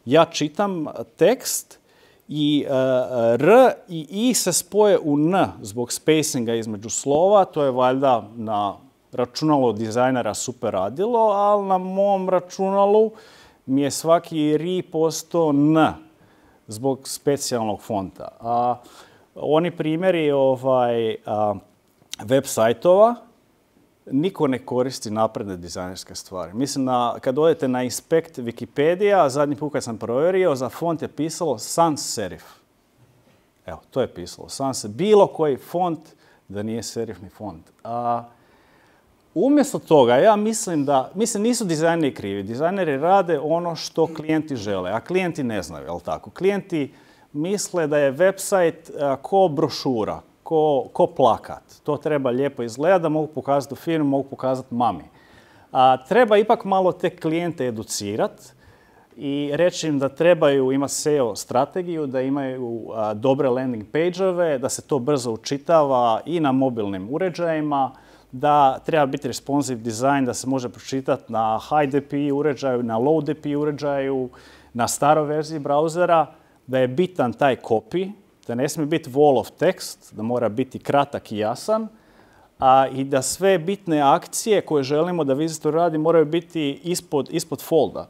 ja čitam tekst i uh, R i I se spoje u N zbog spacinga između slova. To je valjda na računalo dizajnera super radilo, ali na mom računalu mi je svaki R postao N zbog specijalnog fonta. A oni primjeri ovaj, a, web sajtova, niko ne koristi napredne dizajnerske stvari. Mislim, na, kad odete na Inspect Wikipedia, zadnji put kad sam provjerio, za font je pisalo sans serif. Evo, to je pisalo. Sans, bilo koji font da nije serifni font. A, umjesto toga, ja mislim da, mislim, nisu dizajneri krivi. Dizajneri rade ono što klijenti žele, a klijenti ne znaju, jel tako? Klijenti misle da je website ko brošura, ko, ko plakat. To treba lijepo izgledati, da mogu pokazati u firmi, mogu pokazati mami. A, treba ipak malo te klijente educirati i reći im da trebaju imati S E O strategiju, da imaju a, dobre landing page-ove, da se to brzo učitava i na mobilnim uređajima, da treba biti responsive design, da se može pročitati na high D P I uređaju, na low D P I uređaju, na staroj verziji brauzera, da je bitan taj copy, da ne smije biti wall of text, da mora biti kratak i jasan, a i da sve bitne akcije koje želimo da vizitor radi moraju biti ispod, ispod folda.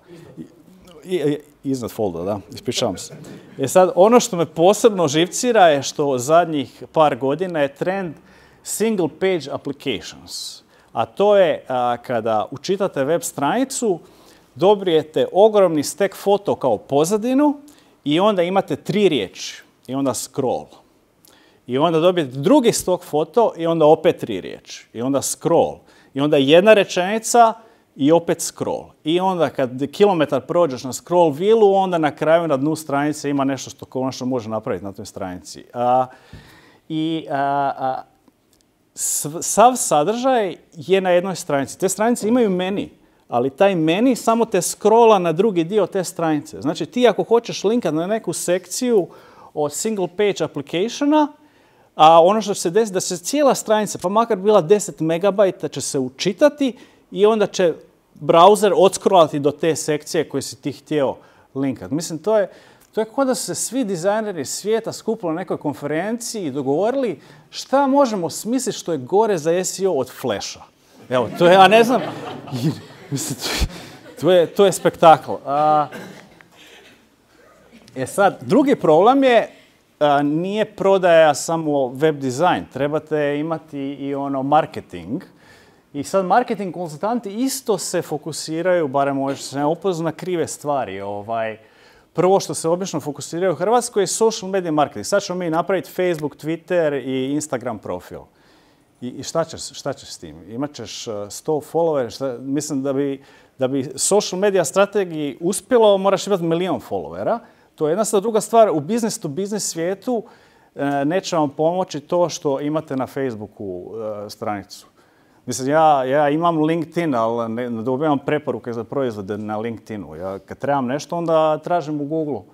I, i, iznad folda, da, ispričavam se. E sad, ono što me posebno živcira je što zadnjih par godina je trend single page applications. A to je a, kada učitate web stranicu, dobijete ogromni stack foto kao pozadinu i onda imate tri riječi i onda scroll. I onda dobijete drugi stock foto i onda opet tri riječi i onda scroll. I onda jedna rečenica i opet scroll. I onda kad kilometar prođeš na scroll wheelu, onda na kraju na dnu stranice ima nešto što konačno može napraviti na toj stranici. A, I a, a, sav sadržaj je na jednoj stranici. Te stranice imaju meni, ali taj meni samo te scrolla na drugi dio te stranice. Znači ti ako hoćeš linkat na neku sekciju od single page applicationa, a ono što će se desiti da se cijela stranica, pa makar bila deset megabajta, će se učitati i onda će browser odscrollati do te sekcije koje si ti htio linkat. Mislim, to je, to je kao da su se svi dizajneri svijeta skupili na nekoj konferenciji i dogovorili šta možemo smisliti što je gore za S E O od Flasha. Evo, to je, ja ne znam, mislim, to je, to je spektakl. A, e sad, drugi problem je, a, nije prodaja samo web dizajn, trebate imati i ono marketing. I sad marketing konsultanti isto se fokusiraju, barem ovo što se ne upozna, na krive stvari. Ovaj, prvo što se obično fokusiraju u Hrvatskoj je social media marketing. Sad ćemo mi napraviti Facebook, Twitter i Instagram profil. I, i šta ćeš, šta ćeš s tim? Imat ćeš sto followera. Šta, mislim da bi, da bi social media strategiji uspjelo, moraš imati milion followera. To je jedna stvar. Druga stvar, u business to business svijetu e, neće vam pomoći to što imate na Facebooku e, stranicu. Mislim, ja, ja imam LinkedIn, ali ne, ne dobivam preporuke za proizvode na LinkedInu. Ja kad trebam nešto, onda tražim u Google-u.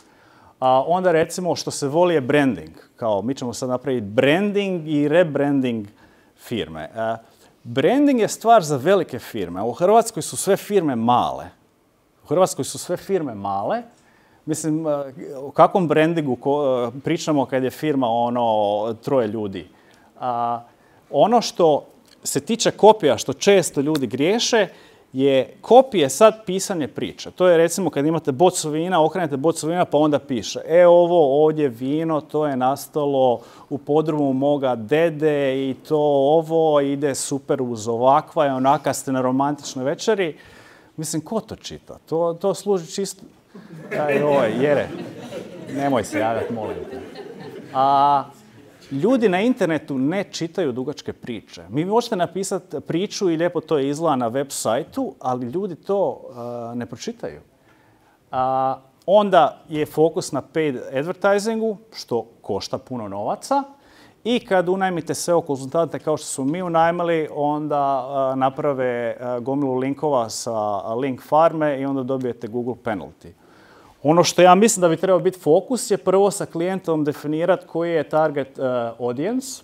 A onda recimo što se voli je branding. Kao mi ćemo sad napraviti branding i rebranding firme. E, branding je stvar za velike firme. U Hrvatskoj su sve firme male. U Hrvatskoj su sve firme male. Mislim, o kakvom brandingu ko, pričamo kad je firma ono troje ljudi. A, ono što se tiče kopija, što često ljudi griješe, je kopije sad pisanje priče. To je recimo kad imate bocu vina, okrenete bocu vina pa onda piše e ovo ovdje vino, to je nastalo u podrumu moga dede i to ovo ide super uz ovakva i onaka ste na romantičnoj večeri. Mislim, ko to čita? To, to služi čisto... Aj, oj, Jere, nemoj se javljati, molim te. A... Ljudi na internetu ne čitaju dugačke priče. Mi možete napisati priču i lijepo to izgleda na web sajtu, ali ljudi to uh, ne pročitaju. Uh, onda je fokus na paid advertisingu, što košta puno novaca. I kad unajmite S E O konzultante kao što smo mi unajmili, onda uh, naprave uh, gomilu linkova sa link farme i onda dobijete Google penalty. Ono što ja mislim da bi trebao biti fokus je prvo sa klijentom definirati koji je target uh, audience,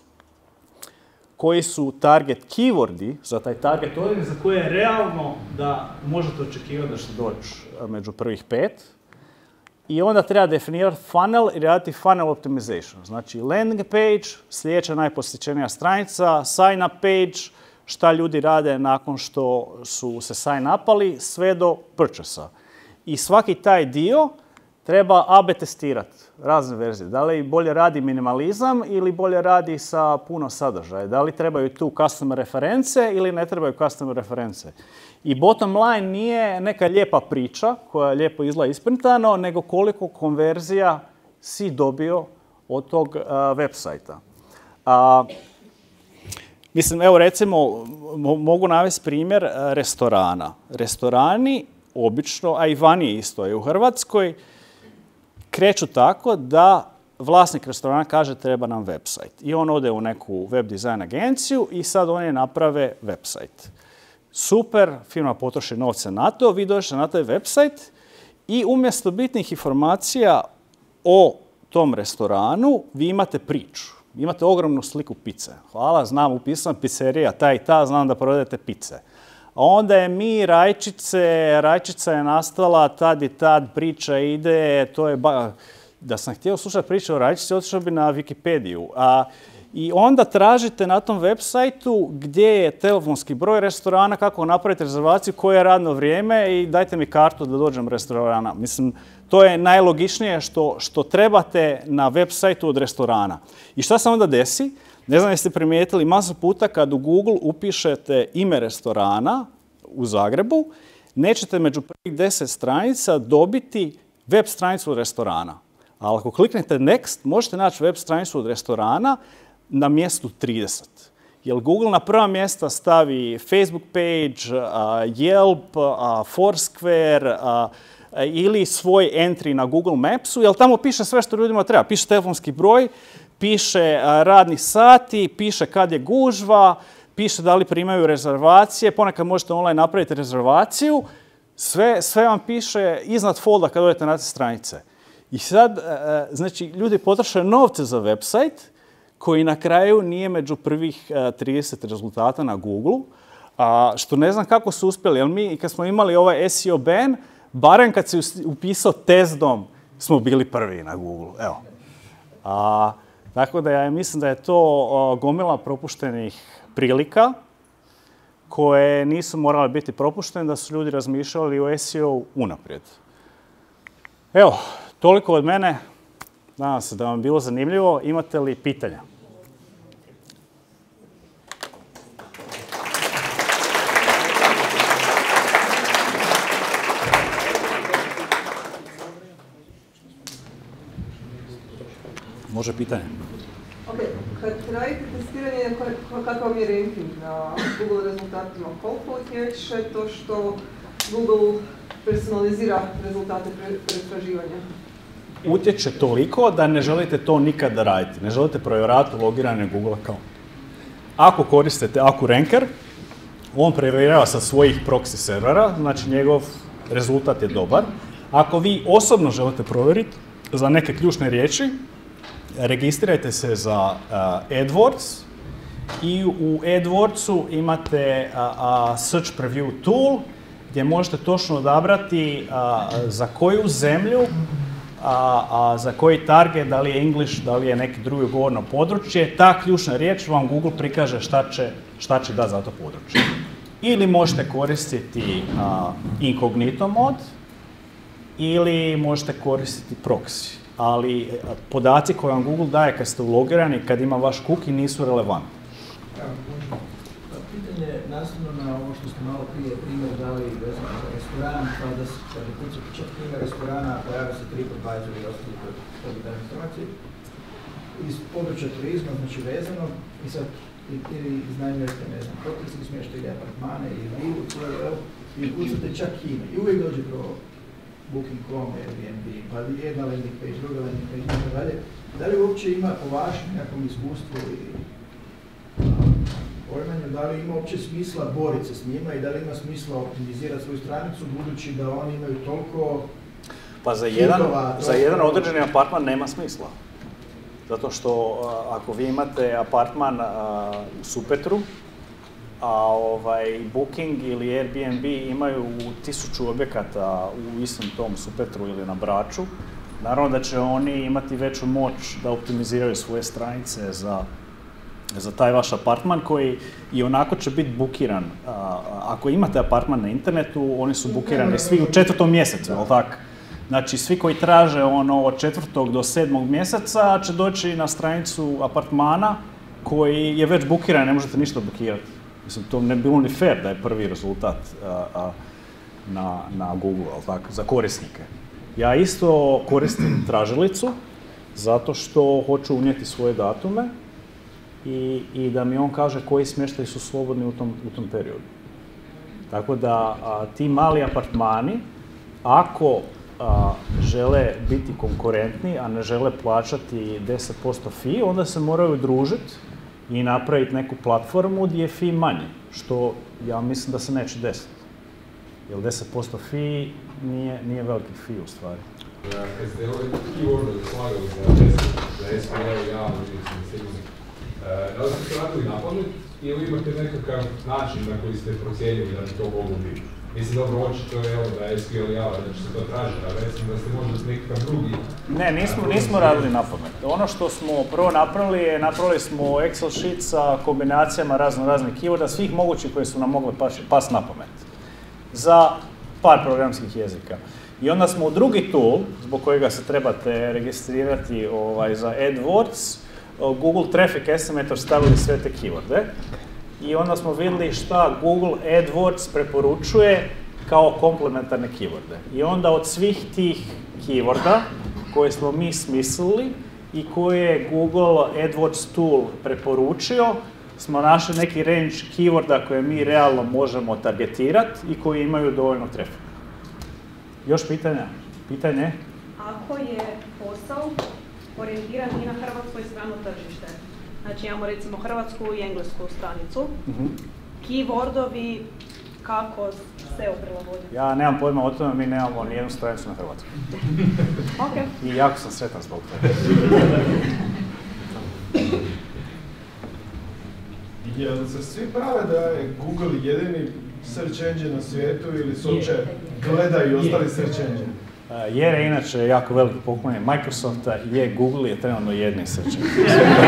koji su target keywordi za taj target audience za koje je realno da možete očekivati da ćete doći među prvih pet. I onda treba definirati funnel i raditi funnel optimization. Znači landing page, sljedeća najposjećenija stranica, sign up page, šta ljudi rade nakon što su se sign upali, sve do purchase-a. I svaki taj dio treba A B testirati, razne verzije. Da li bolje radi minimalizam ili bolje radi sa puno sadržaja. Da li trebaju tu customer reference ili ne trebaju customer reference. I bottom line nije neka lijepa priča koja lijepo izgleda isprintano, nego koliko konverzija si dobio od tog uh, web sajta. Uh, mislim, evo recimo, mo- mogu navesti primjer uh, restorana. Restorani obično, a i vani isto je u Hrvatskoj, kreću tako da vlasnik restorana kaže treba nam website. I on ode u neku web dizajn agenciju i sad oni naprave website. Super, firma potroši novce na to, vi dođete na taj website i umjesto bitnih informacija o tom restoranu vi imate priču. Imate ogromnu sliku pice. Hvala, znam, upisam pizzerija, ta i ta, znam da prodajete pice. A onda je mi rajčice, rajčica je nastala, tad i tad, priča ide, to je... Ba... Da sam htio slušati priče o rajčici, otišao bi na Wikipediju. A, I onda tražite na tom web sajtu gdje je telefonski broj restorana, kako napraviti rezervaciju, koje je radno vrijeme i dajte mi kartu da dođem u restorana. Mislim, to je najlogičnije što, što trebate na web sajtu od restorana. I šta se onda desi? Ne znam jeste primijetili, masu puta kad u Google upišete ime restorana u Zagrebu, nećete među prvih deset stranica dobiti web stranicu od restorana. Ali ako kliknete Next, možete naći web stranicu od restorana na mjestu trideset. Jer Google na prva mjesta stavi Facebook page, uh, Yelp, uh, Foursquare uh, ili svoj entry na Google Mapsu, jer tamo piše sve što ljudima treba. Piše telefonski broj, piše uh, radni sati, piše kad je gužva, piše da li primaju rezervacije, ponekad možete online napraviti rezervaciju. Sve, sve vam piše iznad folda kad odete na te stranice. I sad, znači, ljudi potroše novce za website koji na kraju nije među prvih trideset rezultata na Google, a što ne znam kako su uspjeli, jer mi kad smo imali ovaj S E O ban, barem kad si upisao testdom, smo bili prvi na Google. Evo. A, tako da ja mislim da je to gomila propuštenih prilika koje nisu morale biti propuštene, da su ljudi razmišljali o S E O unaprijed. Evo, toliko od mene. Nadam se da vam je bilo zanimljivo. Imate li pitanja? Može pitanje. Ok, kad radite testiranje, kakav vam je ranking na Google rezultatima? Koliko utječe to što Google personalizira rezultate pretraživanja? Utječe toliko da ne želite to nikad da radite. Ne želite provjeravati logirane Google account. Ako koristite AkuRanker, on provjerava sa svojih proxy servera, znači njegov rezultat je dobar. Ako vi osobno želite provjeriti za neke ključne riječi, registrirajte se za uh, AdWords i u AdWordsu imate uh, uh, Search Preview tool gdje možete točno odabrati uh, za koju zemlju, a, a za koji target, da li je English, da li je neki drugi govorno područje, ta ključna riječ vam Google prikaže šta će, šta će dati za to područje. Ili možete koristiti uh, incognito mod, ili možete koristiti proxy. Ali podaci koje vam Google daje kad ste ulogirani, kad ima vaš cookie, nisu relevantni. Pitanje je nastavno na ovo što ste malo prije primjer dali vezano za restoran, pa da se kada kucate čak primjer restorana, pojave se TripAdvisor i ostali koji da informacije iz područja turizma, znači vezano, i sad ili iznajmljujete, ne znam, hotelski smještaj ili apartmane ili vilu, i kucate čak ime i uvijek dođe pro booking punkt com, Airbnb, pa jedna landing page, druga landing page, tako dalje. Da li uopće ima po vašem nekom iskustvu i pojmanju, da li ima uopće smisla boriti se s njima i da li ima smisla optimizirati svoju stranicu, budući da oni imaju toliko... Pa za jedan, za jedan određeni apartman nema smisla. Zato što a, ako vi imate apartman a, u Supetru, a ovaj, Booking ili Airbnb imaju tisuću objekata u istom tom Supetru ili na Braču, Naravno da će oni imati veću moć da optimiziraju svoje stranice za, za taj vaš apartman koji i onako će biti bukiran. A, ako imate apartman na internetu, oni su bukirani svi u četvrtom mjesecu, jel' tako? Znači, svi koji traže ono od četvrtog do sedmog mjeseca će doći na stranicu apartmana koji je već bukiran, ne možete ništa bukirati. Mislim, to ne bi bilo ni fair da je prvi rezultat a, a, na, na Google, jel' tako, za korisnike. Ja isto koristim tražilicu zato što hoću unijeti svoje datume i, i da mi on kaže koji smještaji su slobodni u tom, u tom periodu. Tako da a, ti mali apartmani, ako a, žele biti konkurentni, a ne žele plaćati deset posto fee, onda se moraju udružiti i napraviti neku platformu gdje je fee manji, što ja mislim da se neće desiti. Jer deset posto fee nije, nije veliki fee u stvari. Kad ste ovaj keyword slagali za za S Q L, javno i sigurno, da li ste to radili na pamet ili imate nekakav način na koji ste procijenili da bi to moglo biti? Mislim, dobro, očito je evo da je S Q L java, da će se to tražiti, ali recimo da ste možda nekakav drugi... Ne, nismo, nismo radili na pamet. Ono što smo prvo napravili je, napravili smo Excel sheet sa kombinacijama razno raznih keyworda, svih mogućih koji su nam mogli pas, pas na pamet. Za par programskih jezika. I onda smo u drugi tool, zbog kojega se trebate registrirati ovaj, za AdWords, Google Traffic Estimator stavili sve te keyworde. I onda smo vidjeli šta Google AdWords preporučuje kao komplementarne keyworde. I onda od svih tih keyworda koje smo mi smislili i koje je Google AdWords tool preporučio, smo našli neki range keyworda koje mi realno možemo targetirati i koji imaju dovoljno trafika. Još pitanja? Pitanje? Ako je posao orijentiran i na hrvatsko i strano tržište, znači imamo recimo hrvatsku i englesku stranicu, uh-huh. Keywordovi kako se prilagoditi? Ja nemam pojma o tome, mi nemamo nijednu stranicu na hrvatsku. Okay. I jako sam sretan zbog toga. Jel se svi prave da je Google jedini search engine na svijetu ili su uopće gleda i ostali search engine? Uh, jer je inače jako veliki poklon Microsofta, je Google je trenutno jedni search engine.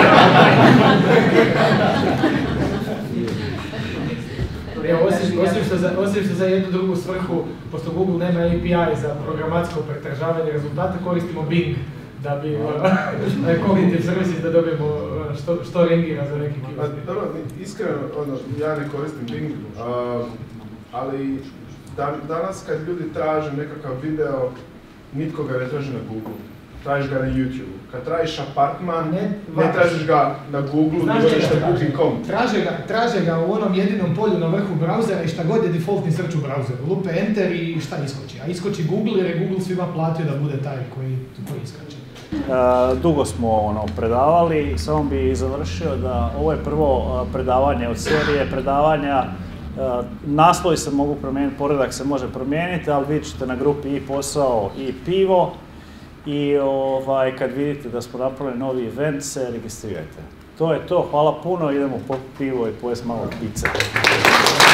Osim, osim, što za, osim što za jednu drugu svrhu, pošto Google nema A P I za programatsko pretražavanje rezultata, koristimo Bing da bi cognitive services da dobijemo što, što rangira za neki keyword. Dobro, iskreno, ono, ja ne koristim Bing, uh, ali dan, danas kad ljudi traže nekakav video, nitko ga ne traži na Google. Tražiš ga na YouTube. Kad tražiš apartman, ne, ne tražiš ga na Google, ne tražiš na booking dot com. Traže ga, traže ga u onom jedinom polju na vrhu brauzera i šta god je defaultni search u brauzeru. Lupe enter i šta iskoči. A iskoči Google jer je Google svima platio da bude taj koji, koji iskoči. Uh, dugo smo ono, predavali, samo bi završio da ovo je prvo uh, predavanje od serije predavanja. Uh, naslovi se mogu promijeniti, poredak se može promijeniti, ali vidjet ćete na grupi i posao i pivo. I ovaj, kad vidite da smo napravili novi event, se registrirajte. To je to, hvala puno, idemo po pivo i pojesti malo pice.